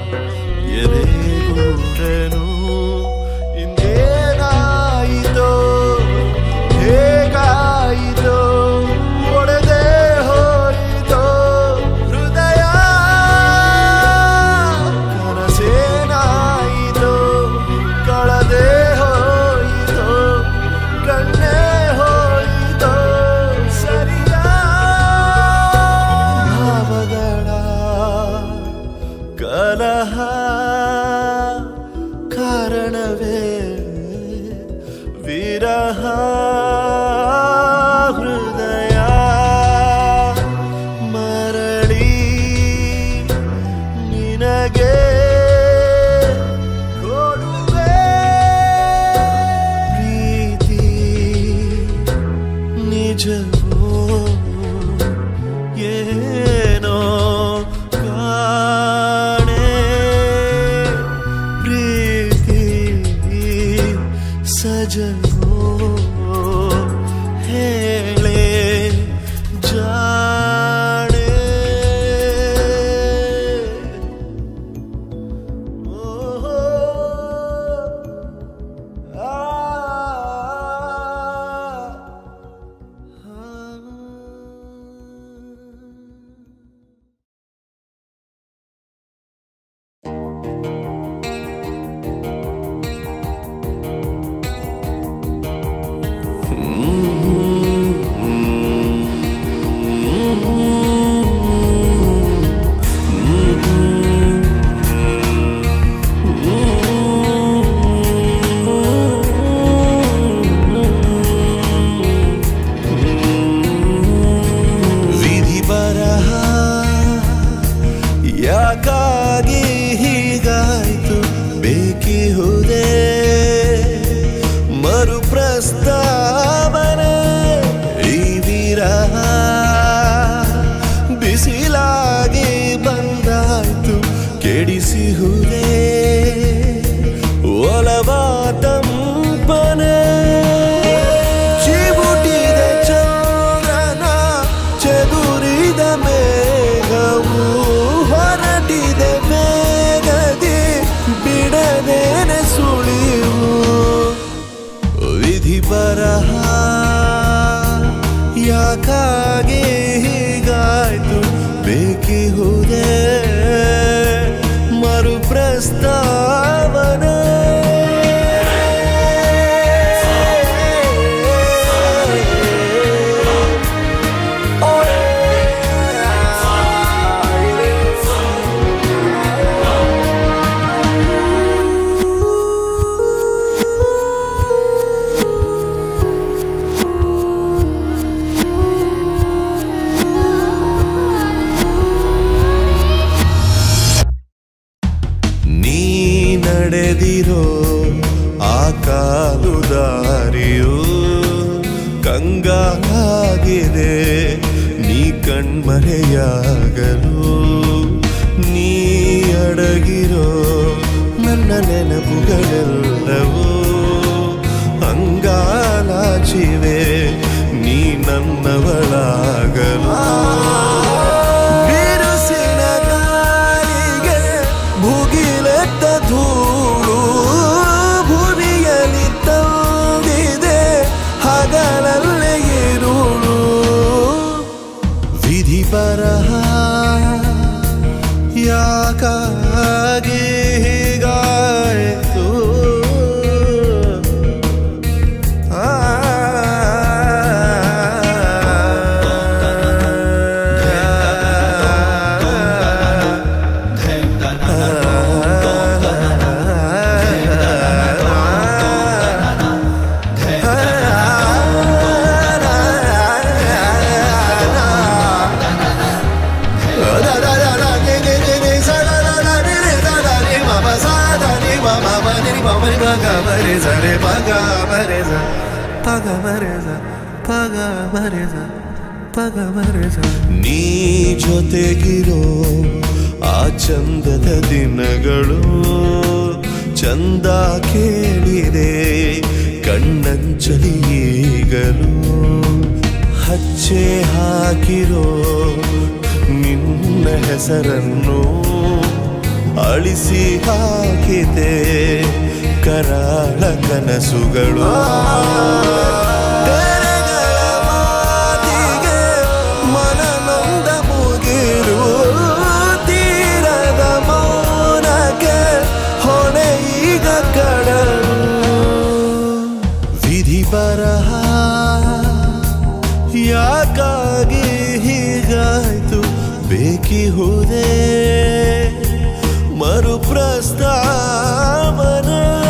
ಎದೆಗೂಡನು. ಇಂದೇನಾಯಿತೋ ಹೇಗಾಯಿತೋ ಒಡೆದೇ ಹೋಯಿತೋ ಹೃದಯ. ಕನಸೇನಾಯಿತೋ ಕಳದೆ ಹೋಯಿತೋ ಕಣ್ಣೇ ಹೋಯಿತೋ ಸರಿಯ. ಭಾವಗಳ ಕಲಹ ಕಾರಣವೇ ವಿರಹ. ಹೃದಯ ಮರಳಿ ನಿನಗೆ ಕೊಡುವೆ. ಪ್ರೀತಿ ನಿಜವೋ ಏನೋ ಕಾಣೆ. ಪ್ರೀತಿ ಸಜವೋ ಹೇಳೆ ಜಾಣೆ. ಓಹೋ ಆ ವಿಧಿ ಬರಹ ಯಾಕಾಗಿ ಹೀಗಾಯ್ತು ಬೇಕಿಹುದೇ ಮರು ಪ್ರಸ್ತಾವನೆ. ಈ ವಿರಹ ಬಿಸಿಲಾಗಿ ಬಂದಾಯ್ತು ಕೆಡಿಸಿಹುದೇ ಒಲವ ತಂಪನೆ. ಚಿಬುಟಿದೆ ಚಂದ್ರನ ಚದುರಿದ ಮೇಘವು ಹೊರಟಿದೆ ಬೇಗದಿ ಬಿಡದೇನೆ ಸುಳಿವು. ವಿಧಿ ಬರಹ ಯಾಕಾಗಿ ಹೀಗಾಯ್ತು ಬೇಕಿಹುದೇ ಮರು ಪ್ರಸ್ತಾವನೆ. Oh, yeah. ಸಾಲಾಗಿದೆ ನೀ ಕಣ್ಮರೆಯಾಗಲು ನೀ ಅಡಗಿರೋ ನನ್ನ ನೆನಪುಗಳೆಲ್ಲವೂ ಅಂಗಾಲಾಚಿವೆ ನೀ ನನ್ನವಳಾಗಲು ಬಿರುಸಿನ ಗಾಳಿಗೆ ಭುಗಿಲೆತ್ತ ಧೂಳು ಭುವಿಯಲ್ಲಿ ತಂದಿದೆ ಹಗಲಲ್ಲೇ ಇರುಳು ವಿಧಿ ಬರಹ ಯಾಕಾಗಿ ಹೀಗಾಯಿತು ನೀ ಜೊತೆಗಿರೋ ಆ ಚಂದದ ದಿನಗಳು ಚಂದ ಕೇಳಿದೆ ಕಣ್ಣಂಚಲಿ ಈಗಲು ಹಚ್ಚೆ ಹಾಕಿರೋ ನಿನ್ನ ಹೆಸರನ್ನು ಅಳಿಸಿ ಹಾಕಿದೆ ಕರಾಳ ಕನಸುಗಳು ಮಾತಿಗೆ ಮನನೊಂದ ಮುಗಿರು ತೀರದ ಮೌನಕ್ಕೆ ಹೊಣೆ ಈಗ ಕಡಲು ವಿಧಿ ಬರಹ ಯಾಕಾಗಿ ಹೀಗಾಯ್ತು ಬೇಕಿಹುದೇ ಮರುಪ್ರಸ್ತಾವನ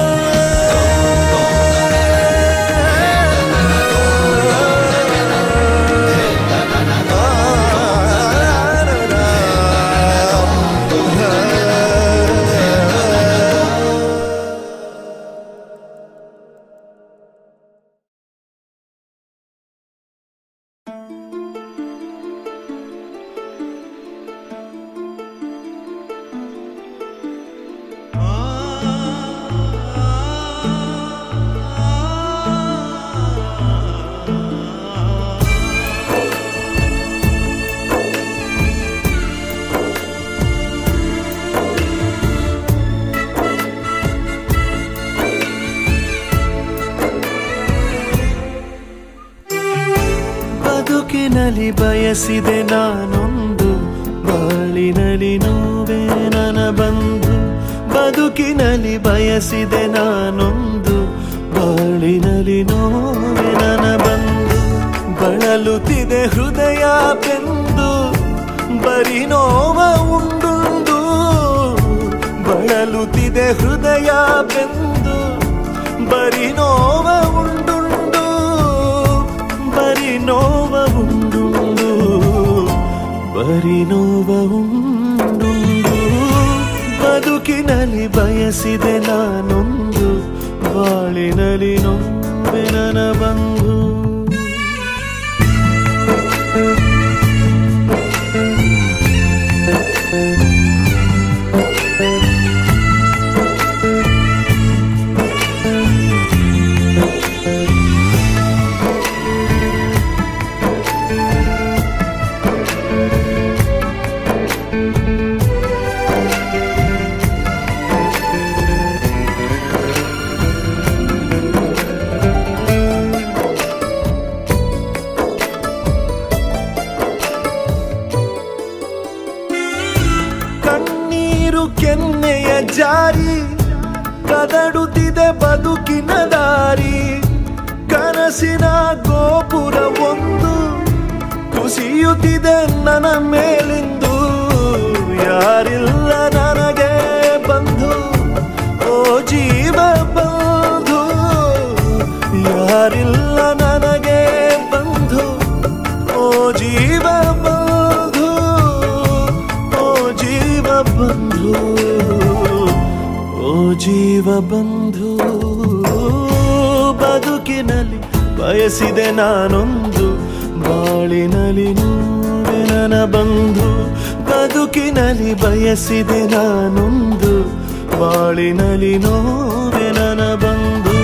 ಬದುಕಿನಲ್ಲಿ ಬಯಸಿದೆ ನಾನೊಂದು ಬಾಳಿನಲ್ಲಿ ನೋವೇ ನನ್ನ ಬಂಧು ಬದುಕಿನಲ್ಲಿ ಬಯಸಿದೆ ನಾನೊಂದು ಬಾಳಿನಲ್ಲಿ ನೋವೇ ನನ್ನ ಬಂಧು ಬಳಲುತ್ತಿದೆ ಹೃದಯ ಬೆಂದು ಬರಿ ನೋವ ಉಂಡುಂಡು ಬಳಲುತ್ತಿದೆ ಹೃದಯ ಬೆಂದು ಬರಿ ನೋವ ಉಂಡುಂಡು ಬರಿ ನೋವ ಉಂಡುಂಡು ಬರಿ ನೋವ ಉಂಡುಂಡು ಬದುಕಿನಲ್ಲಿ ಬಯಸಿದೆ ನಾನೊಂದು ಬಾಳಿನಲ್ಲಿ ನೋವೆ ನನ್ನ ಬಂಧು ಕೆನ್ನೆಯ ಜಾರಿ ಕದಡುತ್ತಿದೆ ಬದುಕಿನ ದಾರಿ ಕನಸಿನ ಗೋಪುರ ಒಂದು ಕುಸಿಯುತ್ತಿದೆ ನನ್ನ ಮೇಲಿಂದು ಯಾರಿಲ್ಲ ನನಗೆ ಬಂಧು ಓ ಜೀವ ಬಂಧು ಯಾರಿಲ್ಲ ನನಗೆ ಬಂಧು ಓ ಜೀವ ಬಂಧು ಓ ಜೀವ ಬಂಧು ಓ ಜೀವ ಬಂಧು ಬದುಕಿನಲ್ಲಿ ಬಯಸಿದೆ ನಾನೊಂದು ಬಾಳಿನಲಿ ನೋವೆ ನನ್ನ ಬಂಧು ಬದುಕಿನಲ್ಲಿ ಬಯಸಿದೆ ನಾನೊಂದು ಬಾಳಿನಲಿ ನೋವೆ ನನ್ನ ಬಂಧು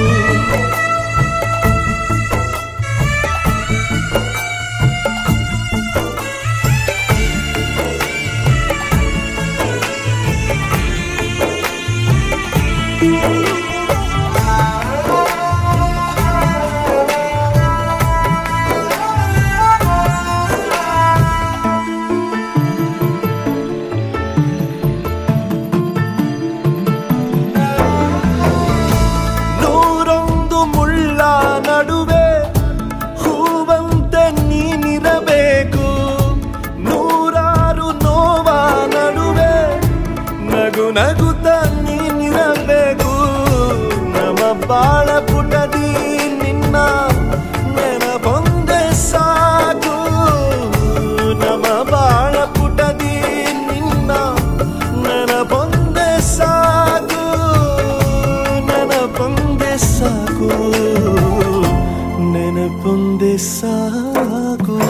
ನಗುತ್ತ ನೀನಿರಬೇಕು ನಮ್ಮ ಬಾಳ ಪುಟದಿ ನಿನ್ನ ನೆನಪೊಂದೆ ಸಾಕು ನಮ್ಮ ಬಾಳ ಪುಟದಿ ನಿನ್ನ ನೆನಪೊಂದೆ ಸಾಕು ನೆನಪೊಂದೆ ಸಾಕು ನೆನಪೊಂದೆ ಸಾಕು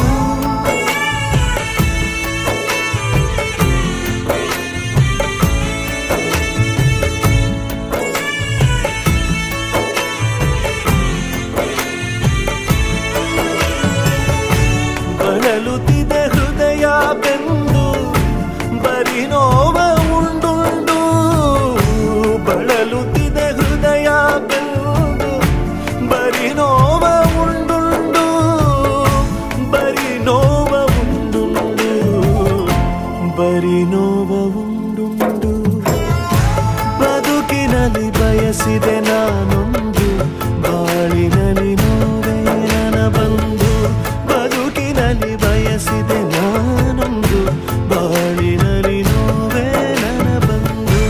ಬಳಲುತ್ತಿದೆ ಹೃದಯ ಬೆಂದು ಬರಿ ನೋವ ಉಂಡುಂಡು ಬಳಲುತ್ತಿದೆ ಹೃದಯ ಬೆಂದು ಬರಿ ನೋವ ಉಂಡುಂಡು ಬರಿ ನೋವ ಉಂಡುಂಡು ಬರಿ ನೋವ ಉಂಡುಂಡು ಬದುಕಿನಲ್ಲಿ ಬಯಸಿದೆ ನಾನೊಂದು ಬಾಳಿನಲ್ಲಿ ನೋವೆ ನನ್ನ ಬಂಧು ಬದುಕಿನಲ್ಲಿ ಬಯಸಿದೆ ನಾನೊಂದು ಬಾಳಿನಲ್ಲಿ ನೋವೆ ನನ್ನ ಬಂಧು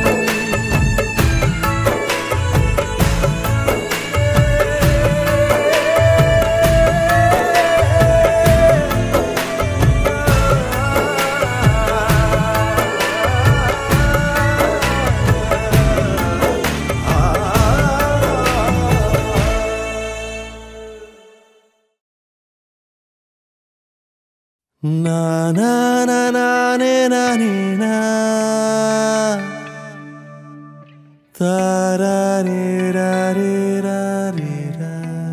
na na na na ne na ne na ta ra re ra re ra re ra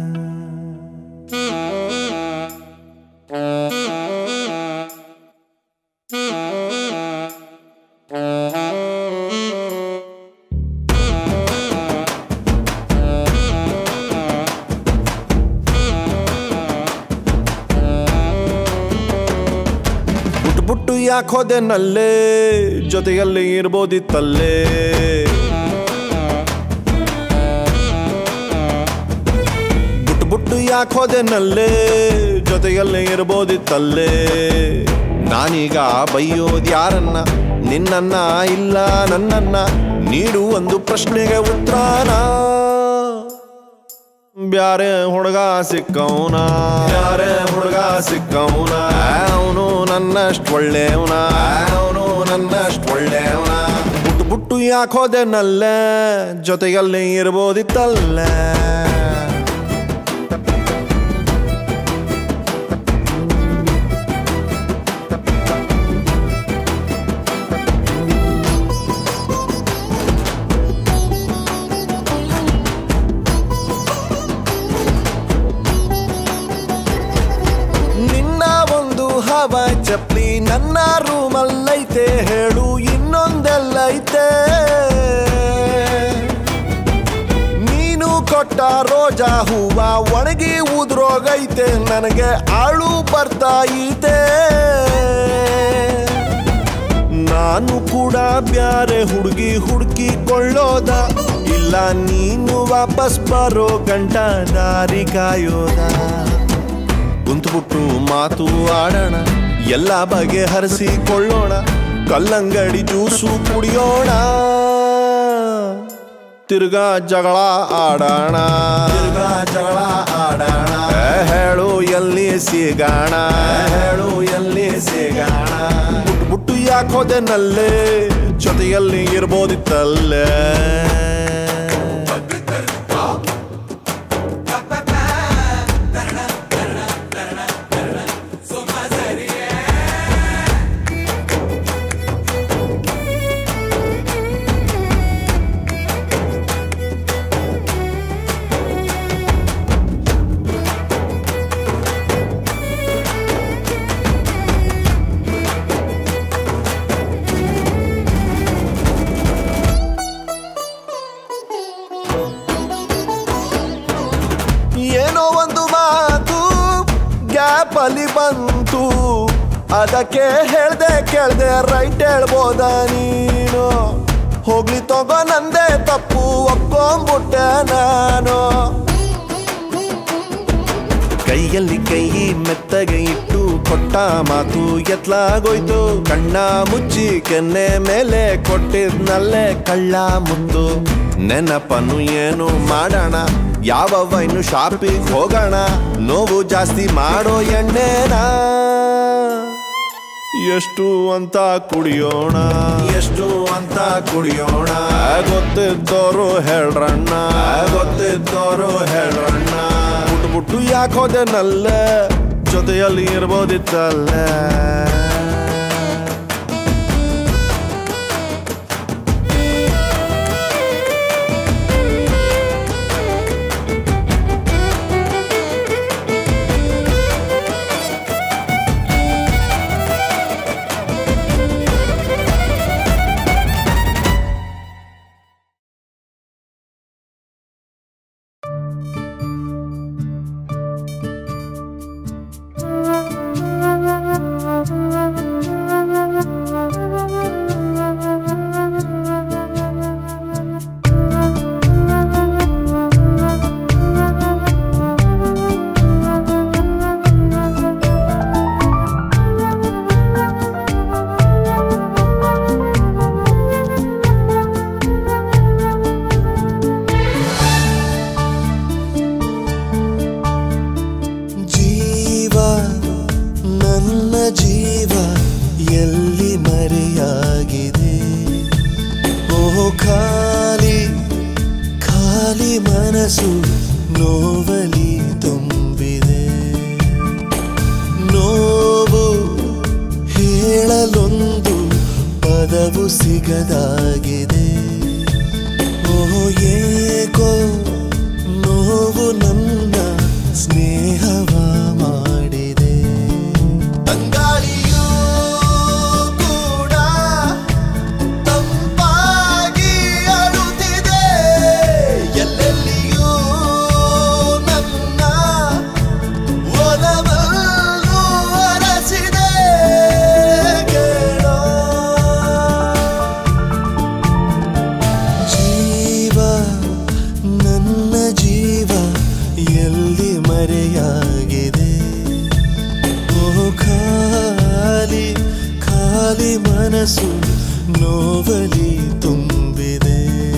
ಬುಟ್ಟು ಯಾಕೋದೆ ನಲ್ಲೇ ಜೊತೆಯಲ್ಲಿ ಇರ್ಬೋದಿತ್ತಲ್ಲೇ ಬುಟ್ಟು ಬುಟ್ಟು ಯಾಕೋದೆ ನಲ್ಲೇ ಜೊತೆಯಲ್ಲಿ ಇರ್ಬೋದಿತ್ತಲ್ಲೇ ನಾನೀಗ ಬೈಯೋದ್ ಯಾರನ್ನ ನಿನ್ನನ್ನ ಇಲ್ಲ ನನ್ನನ್ನ ನೀಡು ಒಂದು ಪ್ರಶ್ನೆಗೆ ಉತ್ತರಾನ ಬ್ಯಾರೆ ಹುಡುಗ ಸಿಕ್ಕವನ ಬ್ಯಾರೆ ಹುಡುಗ ಸಿಕ್ಕವನ ಅವನು ನನ್ನಷ್ಟು ಒಳ್ಳೆಯವನ ಅವನು ನನ್ನಷ್ಟು ಒಳ್ಳೆಯವನ ಬುಟ್ಟು ಬುಟ್ಟು ಯಾಕೋದೆ ನಲ್ಲೇ ಜೊತೆಯಲ್ಲಿ ಇರ್ಬೋದಿತ್ತಲ್ಲೇ ಚಪ್ಲಿ ನನ್ನ ರೂಮಲ್ಲೈತೆ ಹೇಳು ಇನ್ನೊಂದೆಲ್ಲೈತೆ ನೀನು ಕೊಟ್ಟ ರೋಜಾ ಹೂವ ಒಣಗಿ ಉದ್ರೋಗೈತೆ ನನಗೆ ಆಳು ಬರ್ತಾಯಿತೆ ನಾನು ಕೂಡ ಬ್ಯಾರೆ ಹುಡುಗಿ ಹುಡುಕಿಕೊಳ್ಳೋದ ಇಲ್ಲ ನೀನು ವಾಪಸ್ ಬರೋ ಗಂಟ ದಾರಿ ಕಾಯೋದ ಕುಂತ್ಬಿಟ್ಟು ಮಾತು ಆಡೋಣ ಎಲ್ಲ ಬಗೆಹರಿಸಿಕೊಳ್ಳೋಣ ಕಲ್ಲಂಗಡಿ ಜ್ಯೂಸು ಕುಡಿಯೋಣ ತಿರ್ಗಾ ಜಗಳ ಆಡೋಣ ತಿರ್ಗಾ ಜಗಳ ಆಡೋಣ ಹೇಳು ಎಲ್ಲಿ ಸಿಗೋಣ ಹೇಳು ಎಲ್ಲಿ ಸಿಗೋಣ ಬುಟ್ಟು ಬುಟ್ಟು ಯಾಕೋದೆ ನಲ್ಲೇ ಜೊತೆಯಲ್ಲಿ ಇರ್ಬೋದಿತ್ತಲ್ಲೇ ನ್ಯಾಪಲ್ಲಿ ಬಂತು ಅದಕ್ಕೆ ಹೇಳ್ದೆ ಕೇಳ್ದೆ ರೈಟ್ ಹೇಳ್ಬೋದ ನೀನು ಹೋಗ್ಲಿ ತಗೋ ನಂದೇ ತಪ್ಪು ಒಪ್ಕೊಂಡ್ಬಿಟ್ಟೆ ನಾನು ಕೈಯಲ್ಲಿ ಕೈ ಮೆತ್ತಗೆ ಇಟ್ಟು ಕೊಟ್ಟ ಮಾತು ಎತ್ಲಾಗೋಯ್ತು ಕಣ್ಣ ಮುಚ್ಚಿ ಕೆನ್ನೆ ಮೇಲೆ ಕೊಟ್ಟಿದ್ನಲ್ಲೇ ಕಳ್ಳ ಮುತ್ತು ನೆನಪನ್ನು ಏನು ಮಾಡೋಣ ಯಾವ ವೈನು ಶಾಪಿಗೆ ಹೋಗೋಣ ನೋವು ಜಾಸ್ತಿ ಮಾಡೋ ಎಣ್ಣೆನ ಎಷ್ಟು ಅಂತ ಕುಡಿಯೋಣ ಎಷ್ಟು ಅಂತ ಕುಡಿಯೋಣ ಗೊತ್ತಿದ್ದೋರು ಹೇಳ್ರಣ್ಣ ಗೊತ್ತಿದ್ದೋರು ಹೇಳ್ರಣ್ಣ ಬಿಟ್ಟು ಯಾಕೋದೆ ನಲ್ಲ ಜೊತೆಯಲ್ಲಿ ಇರ್ಬೋದಿತ್ತಲ್ಲ ನೋವಲಿ ತುಂಬಿದೆ ನೋವು ಹೇಳಲೊಂದು ಪದವು ಸಿಗದಾಗಿದೆ ಓ ಏಕೋ ನೋವು ನನ್ನ ಸ್ನೇಹವ ಮಾಡಿದೆ ತಂಗಾಳಿಯೂ ಕೂಡ ತಂಪಾಗಿ ಅಳುತ್ತಿದೆ ಎಲ್ಲೆಲ್ಲಿಯೂ ನನ್ನ ಒಲವನ್ನು ಅರಸಿದೆ ಕೇಳೋ ಜೀವ ನನ್ನ ಜೀವ ಎಲ್ಲಿ ಮರೆಯಾಗಿದೆ ಓ ಖಾಲಿ ಖಾಲಿ ಮನಸ್ಸು ನೋವಲಿ ತುಂಬಿದೆ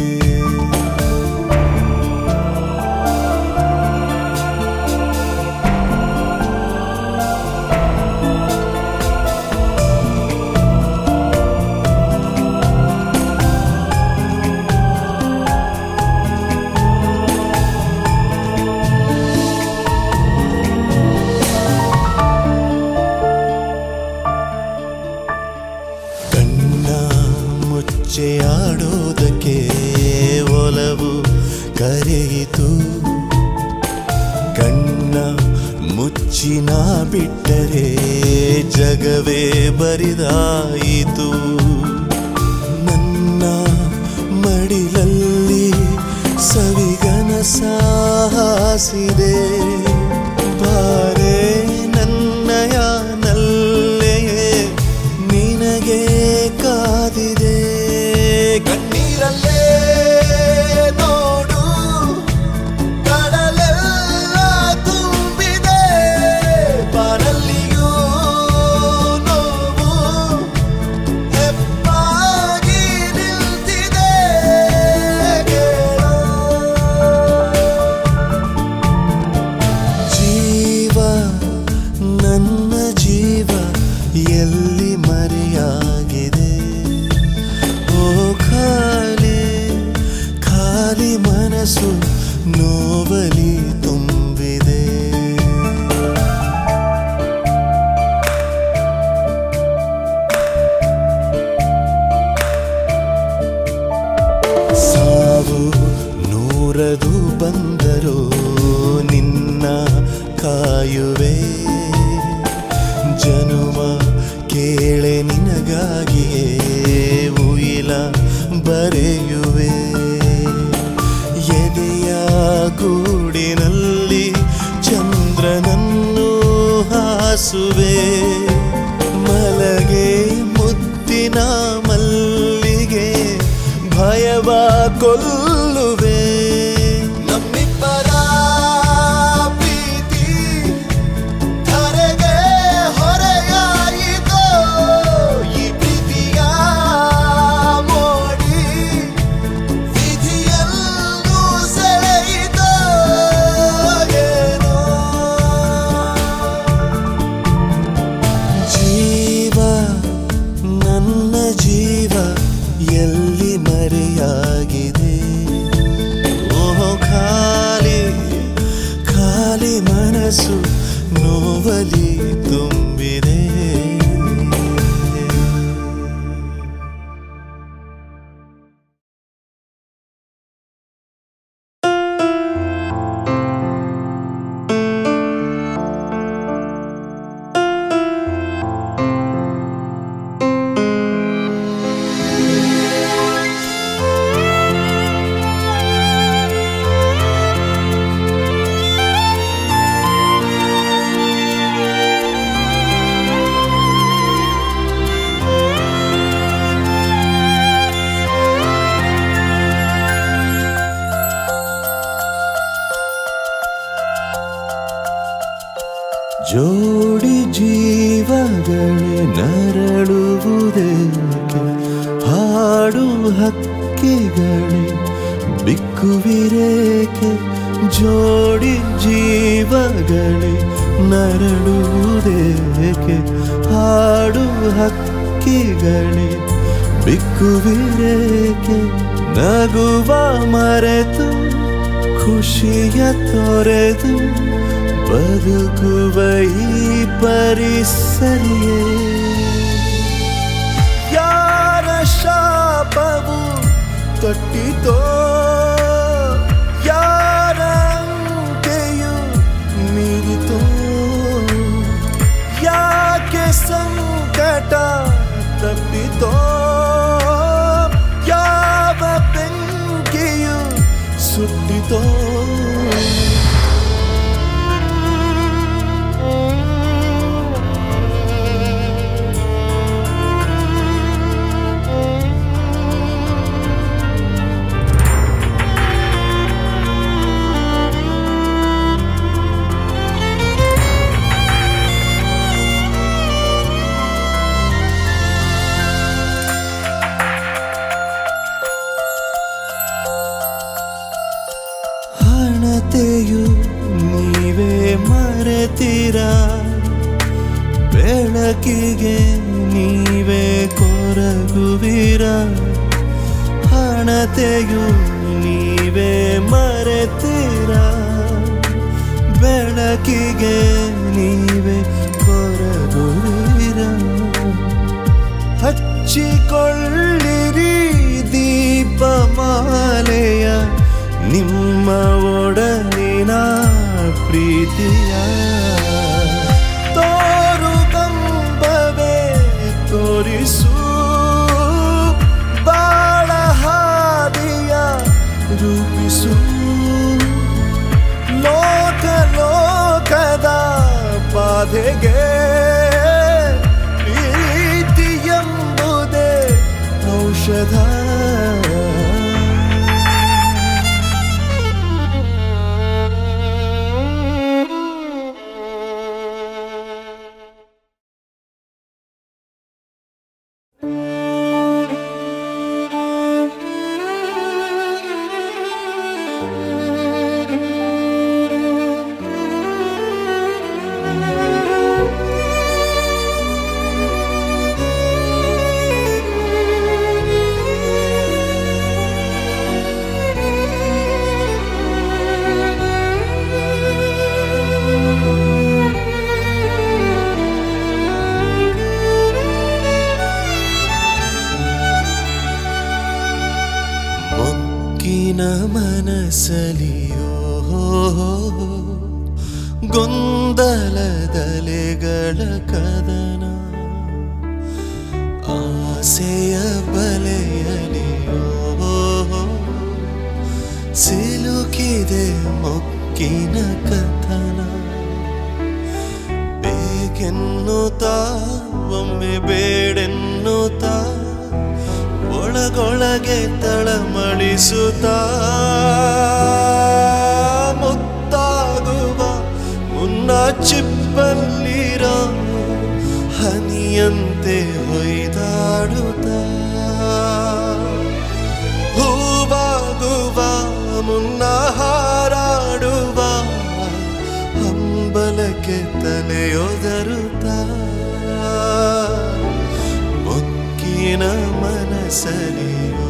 ಆಡೋದಕ್ಕೆ ಒಲವು ಕರೆಯಿತು ಕಣ್ಣ ಮುಚ್ಚಿನ ಬಿಟ್ಟರೆ ಜಗವೇ ಬರಿದಾಯಿತು ನನ್ನ ಮಡಿಲಲ್ಲಿ ಸವಿಗನಸ ಹಾಸಿದೆ ಬಾರೆ ನನ್ನಯ ನಲ್ಲೆಯೇ ನಿನಗೆ ಕಾದಿದೆ ಕಣ್ಣೀರಲ್ಲೇ ನೋಡು ಕಡಲೆಲ್ಲ ತುಂಬಿದೆ ಬಾನಲ್ಲಿಯೂ ನೋವು ಹೆಪ್ಪಾಗಿ ನಿಲ್ತಿದೆ ಕೇಳೋ ಜೀವ ನನ್ನ ಜೀವ ಎಲ್ಲಿ ಮರೆಯಾಗಿದೆ ಓ ಖಾಲಿ ಖಾಲಿ ಮನಸ್ಸು ನೋವಲಿ ತುಂಬಿದೆ ಸಾವು ನೂರದು ಬಂದರೂ ನಿನ್ನ ಕಾಯುವೆ ಜನುಮ ಕೇಳೆ ನಿನಗಾಗಿಯೇ ಉಯಿಲ ಬರೆಯುವೆ ಎದೆಯ ಗೂಡಿನಲ್ಲಿ ಚಂದ್ರನನ್ನು ಹಸುವೆ ಮಲಗೆ ಮುತ್ತಿನ ಮಲ್ಲಿಗೆ ಭಯವ ಕೊಲ್ಲುವೆ ನಮ್ಮಿಬ್ಬರ ಪ್ರೀತಿ ಧರೆಗೆ ಹೊರೆಯಾಯಿತೋ ಈ ಪ್ರೀತಿಯ ಮೋಡಿ ವಿಧಿಯಲ್ಲೂ ಸೆಳೆಯಿತೋ ಏನೋ ಜೀವ ನನ್ನ ಜೀವ ಎಲ್ಲಿ ಮರೆಯಾಗಿದೆ ಓಹೋ ಖಾಲಿ ಖಾಲಿ ಮನಸ್ಸು ನೋವಲಿ ತುಂಬಿದೆ ಜೋಡಿ ಜೀವಗಳೇ ನರಳುವುದೇಕೆ ಹಾಡು ಹಕ್ಕಿಗಳೇ ಬಿಕ್ಕುವಿರೇಕೆ ಜೋಡಿ ಜೀವಗಳೇ ನರಳುವುದೇಕೆ ಹಾಡು ಹಕ್ಕಿಗಳೇ ಬಿಕ್ಕುವಿರೇಕೆ ನಗುವ ಮರೆತು ಖುಷಿಯ ತೊರೆದು ಬದುಕುವ ಈ ಪರಿಸರಿಯೇ ಯಾರ ಶಾಪವು ತಟ್ಟಿತೋ ಯಾರ ಅಂಕೆಯು ಮೀರಿತೋ ಯಾಕೆ ಸಂಕಟ ತಪ್ಪಿತೋ ಯಾವ ಬೆಂಕಿಯು ಸುಟ್ಟಿತೋ ಹಣತೆಯು ನೀವೇ ಮರೆತಿರ ಬೆಳಕಿಗೆ ನೀವೇ ಕೊರಗುವಿರ ಹಣತೆಯು ನೀವೇ ಮರೆತಿರ ಬೆಳಕಿಗೆ ನೀವೇ ಕೊರಗುವಿರ ಹಚ್ಚಿಕೊಳ್ಳಿರಿ ದೀಪಮಾಲೆಯ ನಿಮ್ಮ ಒಡನಿನ ಪ್ರೀತಿಯ ತೋರು ಕಂಬವೇ ತೋರಿಸು ಬಾಳ ಹಾದಿಯ ರೂಪಿಸು ಲೋಕ ಲೋಕದ ಬಾಧೆಗೆ ಪ್ರೀತಿ ಎಂಬುದೇ ಔಷಧ ಮನಸಲಿಯೋ ಗೊಂದಲದಲೆಗಳ ಕದನ ಆಸೆಯ ಬಲೆಯಲಿಯೋ ಸಿಲುಕಿದೆ ಮೊಕ್ಕಿನ ಕಥನ ಬೇಗ ಬೇಕೆನ್ನುತ್ತಾ ಒಮ್ಮೆ ಬೇಡೆನ್ನುತ್ತಾ ಒಳಗೊಳಗೆ ತಳಮಳಿಸುತ್ತಾ ಮುತ್ತಾಗುವ ಮುನ್ನ ಚಿಪ್ಪಲ್ಲಿರೋ ಹನಿಯಂತೆ ಹೊಯ್ದಾಡುತ್ತಾ ಹೂವಾಗುವ ಮುನ್ನ ಹಾರಾಡುವ ಹಂಬಲಕ್ಕೆ ತಲೆಯೊದರುತ್ತಾ ಮೊಕ್ಕಿನ ಮನಸಲಿಯೋ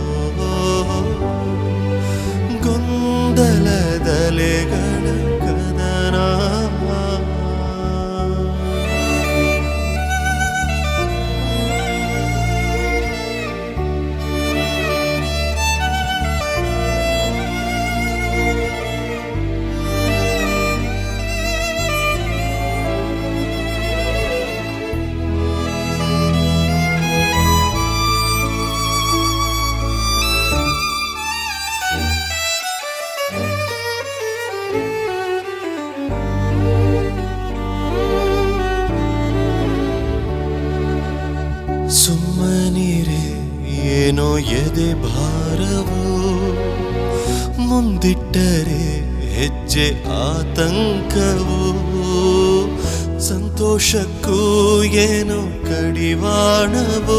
ಗೊಂದಲದಲೆಗಳ ಕದನ ಸುಮ್ಮನಿರೆ ಏನೋ ಎದೆ ಭಾರವು ಮುಂದಿಟ್ಟರೆ ಹೆಜ್ಜೆ ಆತಂಕವು ಸಂತೋಷಕ್ಕೂ ಏನೋ ಕಡಿವಾಣವು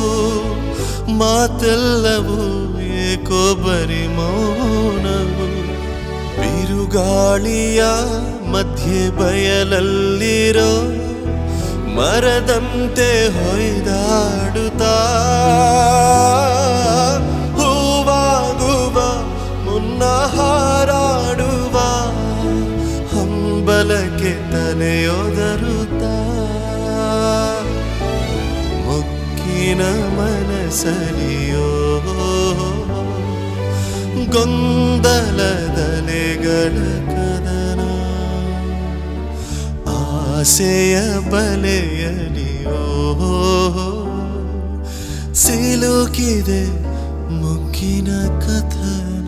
ಮಾತೆಲ್ಲವೂ ಏಕೋ ಬರಿ ಮೌನವು ಬಿರುಗಾಳಿಯ ಮಧ್ಯೆ ಬಯಲಲ್ಲಿರೋ ಮರದಂತೆ ಹೊಯ್ದಾಡುತ್ತಾ ಹೂವಾಗುವ ಮುನ್ನ ಹಾರಾಡುವ ಹಂಬಲಕ್ಕೆ ತಲೆಯೊದರುತ್ತಾ ಮೊಕ್ಕಿನ ಮನಸಲಿಯೋ ಗೊಂದಲದಲೆಗಳ ಕದನ ಆಸೆಯ ಬಲೆಯಲಿಯೋ ಸಿಲುಕಿದೆ ಮುಗ್ಗಿನ ಕಥನ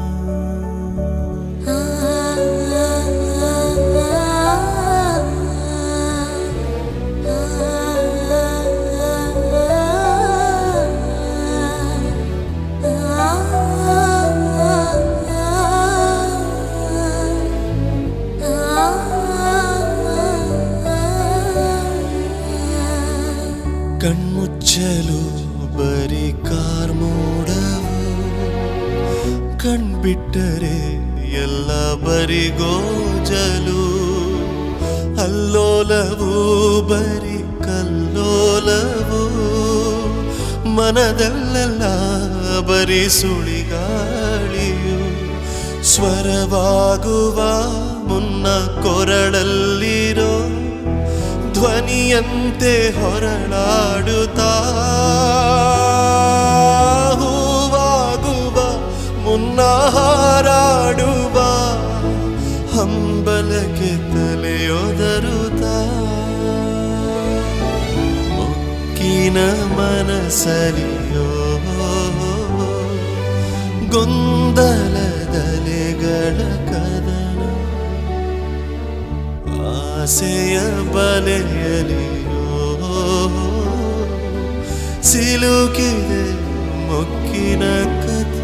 ಕಣ್ಮುಚ್ಚಲು ಬರೀ ಕಾರ್ಮೋಡವು ಕಣ್ಬಿಟ್ಟರೆ ಎಲ್ಲ ಬರಿ ಗೋಜಲು ಅಲ್ಲೋಲವು ಬರಿ ಕಲ್ಲೋಲವು ಮನದಲ್ಲೆಲ್ಲ ಬರಿ ಸುಳಿಗಾಳಿಯು ಸ್ವರವಾಗುವ ಮುನ್ನ ಕೊರಳಲ್ಲಿರೋ ಧ್ವನಿಯಂತೆ ಹೊರಳಾಡುತ್ತಾ ಹೂವಾಗುವ ಮುನ್ನ ಹಾರಾಡುವ ಹಂಬಲಕ್ಕೆ ತಲೆಯೊದರುತ್ತಾ ಮೊಕ್ಕಿನ ಮನಸಲಿಯೋ ಗೊಂದಲದಲೆಗಳ ಕದನ ಆಸೆಯ ಬಲೆಯಲಿಯೋ ಸಿಲುಕಿದೆ ಮೊಕ್ಕಿನ ಕಥನ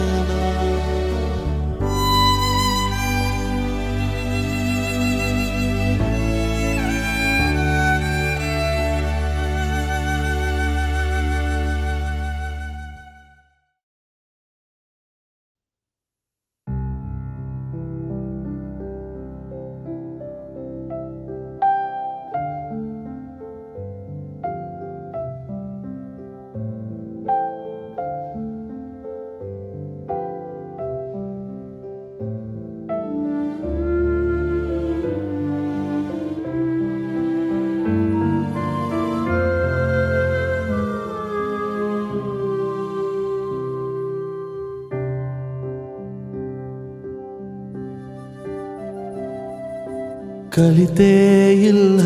ಕಲಿತೇ ಇಲ್ಲ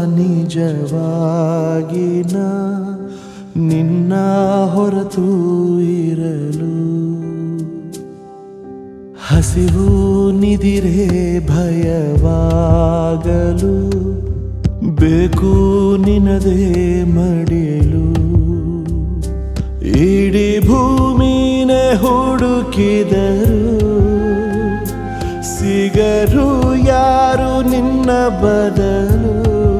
ನಿಜವಾಗಿನ ನಿನ್ನ ಹೊರತು ಇರಲು ಹಸಿವು ನಿದಿರೆ ಭಯವಾಗಲು ಬೇಕು ನಿನದೇ ಮಡಿಲು ಇಡೀ ಭೂಮಿನೇ ಹುಡುಕಿದರು ಸಿಗರು ಯಾರು ನಿನ್ನ ಬದಲು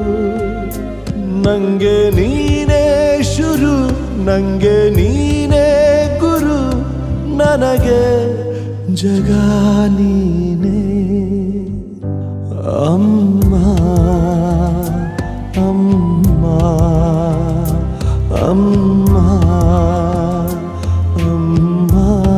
ನಂಗೆ ನೀನೇ ಶುರು ನಂಗೆ ನೀನೇ ಗುರು ನನಗೆ ಜಗ ನೀನೇ ಅಮ್ಮ ಅಮ್ಮ ಅಮ್ಮ ಅಮ್ಮ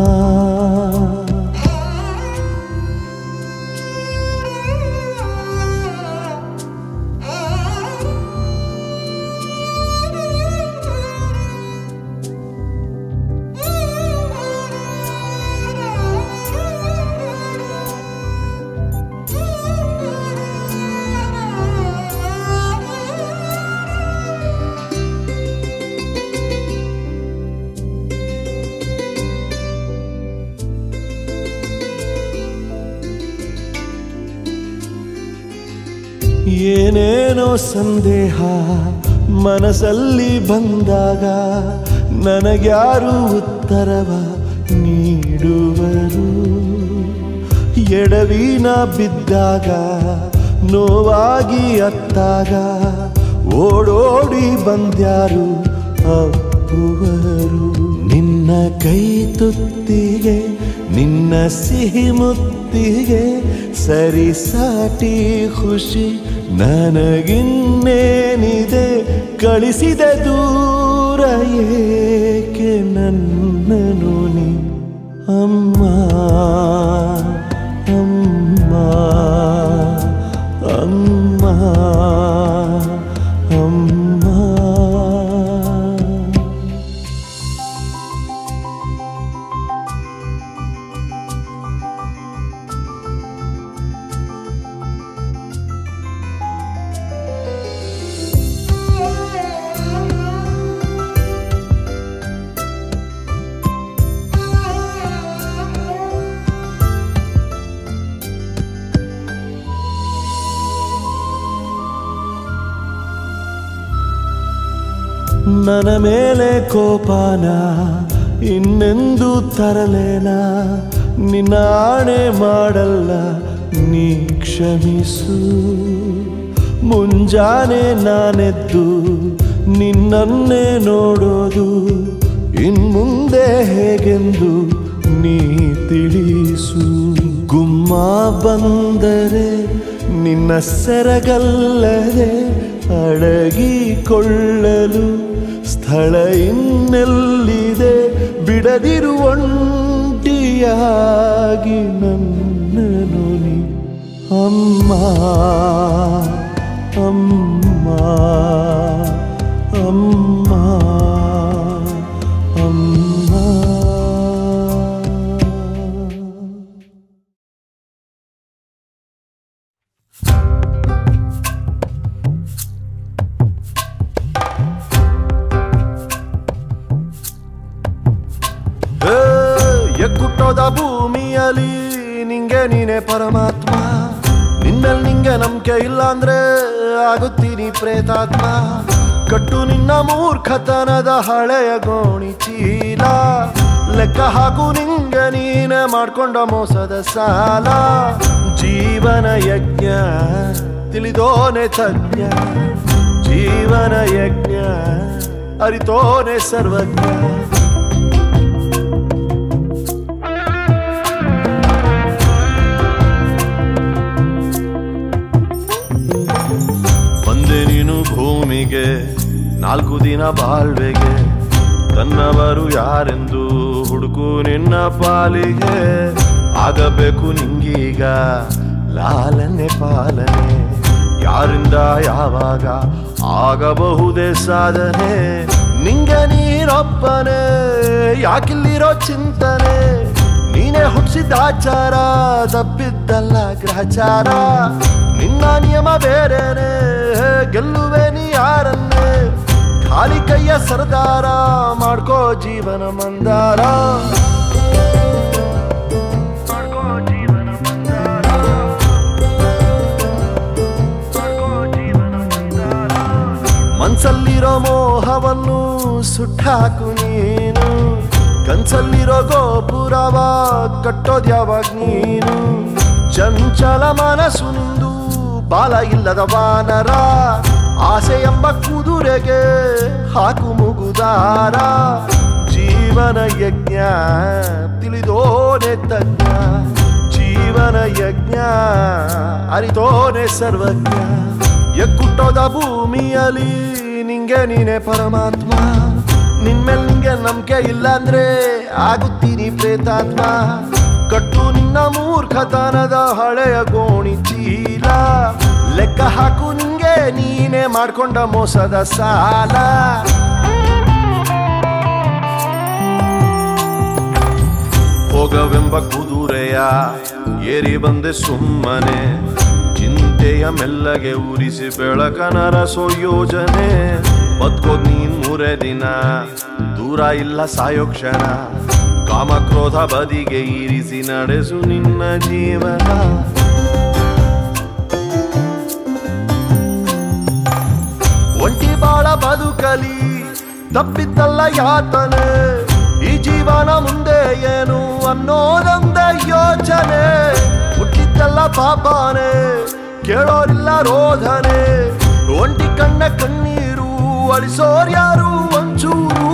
ಏನೇನೋ ಸಂದೇಹ ಮನಸ್ಸಲ್ಲಿ ಬಂದಾಗ ನನಗ್ಯಾರು ಉತ್ತರವ ನೀಡುವರು ಎಡವಿನ ಬಿದ್ದಾಗ ನೋವಾಗಿ ಅತ್ತಾಗ ಓಡೋಡಿ ಬಂದ್ಯಾರು ಅಪ್ಪುವರು ನಿನ್ನ ಕೈ ತುತ್ತಿಗೆ ನಿನ್ನ ಸಿಹಿ ಮುತ್ತಿಗೆ ಸರಿ ಸಾಟಿ ಖುಷಿ ನನಗಿನ್ನೇನಿದೆ ಕಳಿಸಿದ ದೂರ ಏಕೆ ನನ್ನನು ನೀ ಅಮ್ಮ ಅಮ್ಮ ಅಮ್ಮ ಅಮ್ಮ ನನ್ನ ಮೇಲೆ ಕೋಪನ ಇನ್ನೆಂದು ತರಲೇನ ನಿನ್ನ ಆಣೆ ಮಾಡಲ್ಲ ನೀ ಕ್ಷಮಿಸು ಮುಂಜಾನೆ ನಾನೆದ್ದು ನಿನ್ನನ್ನೇ ನೋಡೋದು ಇನ್ಮುಂದೆ ಹೇಗೆಂದು ನೀ ತಿಳಿಸು ಗುಮ್ಮ ಬಂದರೆ ನಿನ್ನ ಸೆರಗಲ್ಲದೆ ಅಡಗಿಕೊಳ್ಳಲು ಸ್ಥಳ ಇನ್ನೆಲ್ಲಿದೆ ಬಿಡದಿರು ಒಂಟಿಯಾಗಿ ನನ್ನನು ನೀ ಅಮ್ಮ ಅಮ್ಮ ಅಮ್ಮ ಅಮ್ಮ ಎಕ್ಕುಟ್ಟೋದ ಭೂಮಿಯಲ್ಲಿ ನಿಂಗೆ ನೀನೆ ಪರಮಾತ್ಮ ನಿನ್ನಲ್ಲಿ ನಿಂಗೆ ನಂಬಿಕೆ ಇಲ್ಲ ಅಂದ್ರೆ ಆಗುತ್ತೀನಿ ಪ್ರೇತಾತ್ಮ ಕಟ್ಟು ನಿನ್ನ ಮೂರ್ಖತನದ ಹಳೆಯ ಗೋಣಿ ಚೀಲ ಲೆಕ್ಕ ಹಾಕು ನಿಂಗೆ ನೀನೆ ಮಾಡ್ಕೊಂಡ ಮೋಸದ ಸಾಲ ಜೀವನ ಯಜ್ಞ ತಿಳಿದೋನೆ ತಜ್ಞ ಜೀವನ ಯಜ್ಞ ಅರಿತೋನೆ ಸರ್ವಜ್ಞ ನೀನು ಭೂಮಿಗೆ ನಾಲ್ಕು ದಿನ ಬಾಳ್ವೆಗೆ ತನ್ನವರು ಯಾರೆಂದು ಹುಡುಕು ನಿನ್ನ ಪಾಲಿಗೆ ಆಗಬೇಕು ನಿಂಗೀಗ ಲಾಲನೆ ಪಾಲನೆ ಯಾರಿಂದ ಯಾವಾಗ ಆಗಬಹುದೇ ಸಾಧನೆ ನಿಂಗೆ ನೀನೊಬ್ಬನೇ ಯಾಕಿಲ್ಲಿರೋ ಚಿಂತನೆ ನೀನೇ ಹುಟ್ಟಿಸಿದ ಆಚಾರ ತಪ್ಪಿದ್ದಲ್ಲ ಗ್ರಹಚಾರ ನಿನ್ನ ನಿಯಮ ಬೇರೆನೆ ಗೆಲ್ಲುವೆ ನೀ ಯಾರನ್ನೇ ಖಾಲಿ ಕೈಯ ಸರ್ದಾರ ಮಾಡ್ಕೋ ಜೀವನ ಮಂದಾರ ಮಾಡ್ಕೋ ಜೀವನ ಮಂದಾರ ಮಾಡ್ಕೋ ಜೀವನ ಮಂದಾರ ಮನಸ್ಸಲ್ಲಿರೋ ಮೋಹವನ್ನು ಸುಟ್ಟಾಕು ನೀನು ಕನ್ಸಲ್ಲಿರೋ ಗೋಪುರವ ಕಟ್ಟೋದ್ಯಾವಾಗ ನೀನು ಚಂಚಲ ಮನಸ್ಸು ನಿಂದು ಬಾಲ ಇಲ್ಲದ ವಾನರ ಆಸೆ ಎಂಬ ಕುದುರೆಗೆ ಹಾಕು ಮುಗುದಾರ ಜೀವನ ಯಜ್ಞ ತಿಳಿದೋನೆ ತಜ್ಞ ಜೀವನ ಯಜ್ಞ ಅರಿತೋನೆ ಸರ್ವಜ್ಞ ಎಕ್ಕುಟ್ಟೋದ ಭೂಮಿಯಲ್ಲಿ ನಿಂಗೆ ನೀನೆ ಪರಮಾತ್ಮ ನಿನ್ಮೇಲೆ ನಿಂಗೆ ನಂಬಿಕೆ ಇಲ್ಲ ಅಂದ್ರೆ ಆಗುತ್ತೀನಿ ಪ್ರೇತಾತ್ಮ ಕಟ್ಟು ನಿನ್ನ ಮೂರ್ಖತನದ ಹಳೆಯ ಗೋಣಿ ಚೀಲ ಲೆಕ್ಕ ಹಾಕು ನಿಂಗೆ ನೀನೆ ಮಾಡ್ಕೊಂಡ ಮೋಸದ ಸಾಲ ಹೋಗವೆಂಬ ಕುದುರೆಯ ಏರಿ ಬಂದೆ ಸುಮ್ಮನೆ ಚಿಂತೆಯ ಮೆಲ್ಲಗೆ ಉರಿಸಿ ಬೆಳಕನರಸೋ ಯೋಜನೆ ಬದುಕೋದ್ ನೀನ್ ಮೂರೇ ದಿನ ದೂರ ಇಲ್ಲ ಸಾಯೋ ಕ್ಷಣ ಕಾಮಕ್ರೋಧ ಬದಿಗೆ ಇರಿಸಿ ನಡೆಸು ನಿನ್ನ ಜೀವನ ಒಂಟಿ ಬಾಳ ಬದುಕಲಿ ತಪ್ಪಿದ್ದಲ್ಲ ಯಾತನೆ ಈ ಜೀವನ ಮುಂದೆ ಏನು ಅನ್ನೋದೊಂದೇ ಯೋಚನೆ ಹುಟ್ಟಿದ್ದಲ್ಲ ಪಾಪನೆ ಕೇಳೋರಿಲ್ಲ ರೋಧನೆ ಒಂಟಿ ಕಣ್ಣ ಕಣ್ಣೀರು ಅಳಿಸೋರ್ಯಾರು ಒಂಚೂರು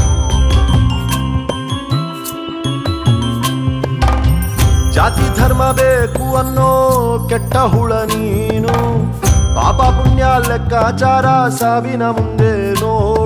ಜಾತಿ ಧರ್ಮ ಬೇಕು ಅನ್ನೋ ಕೆಟ್ಟ ಹುಳ ನೀನು ಪಾಪ ಪುಣ್ಯ ಲೆಕ್ಕಾಚಾರ ಸಾವಿನ ಮುಂದೆ ನೋ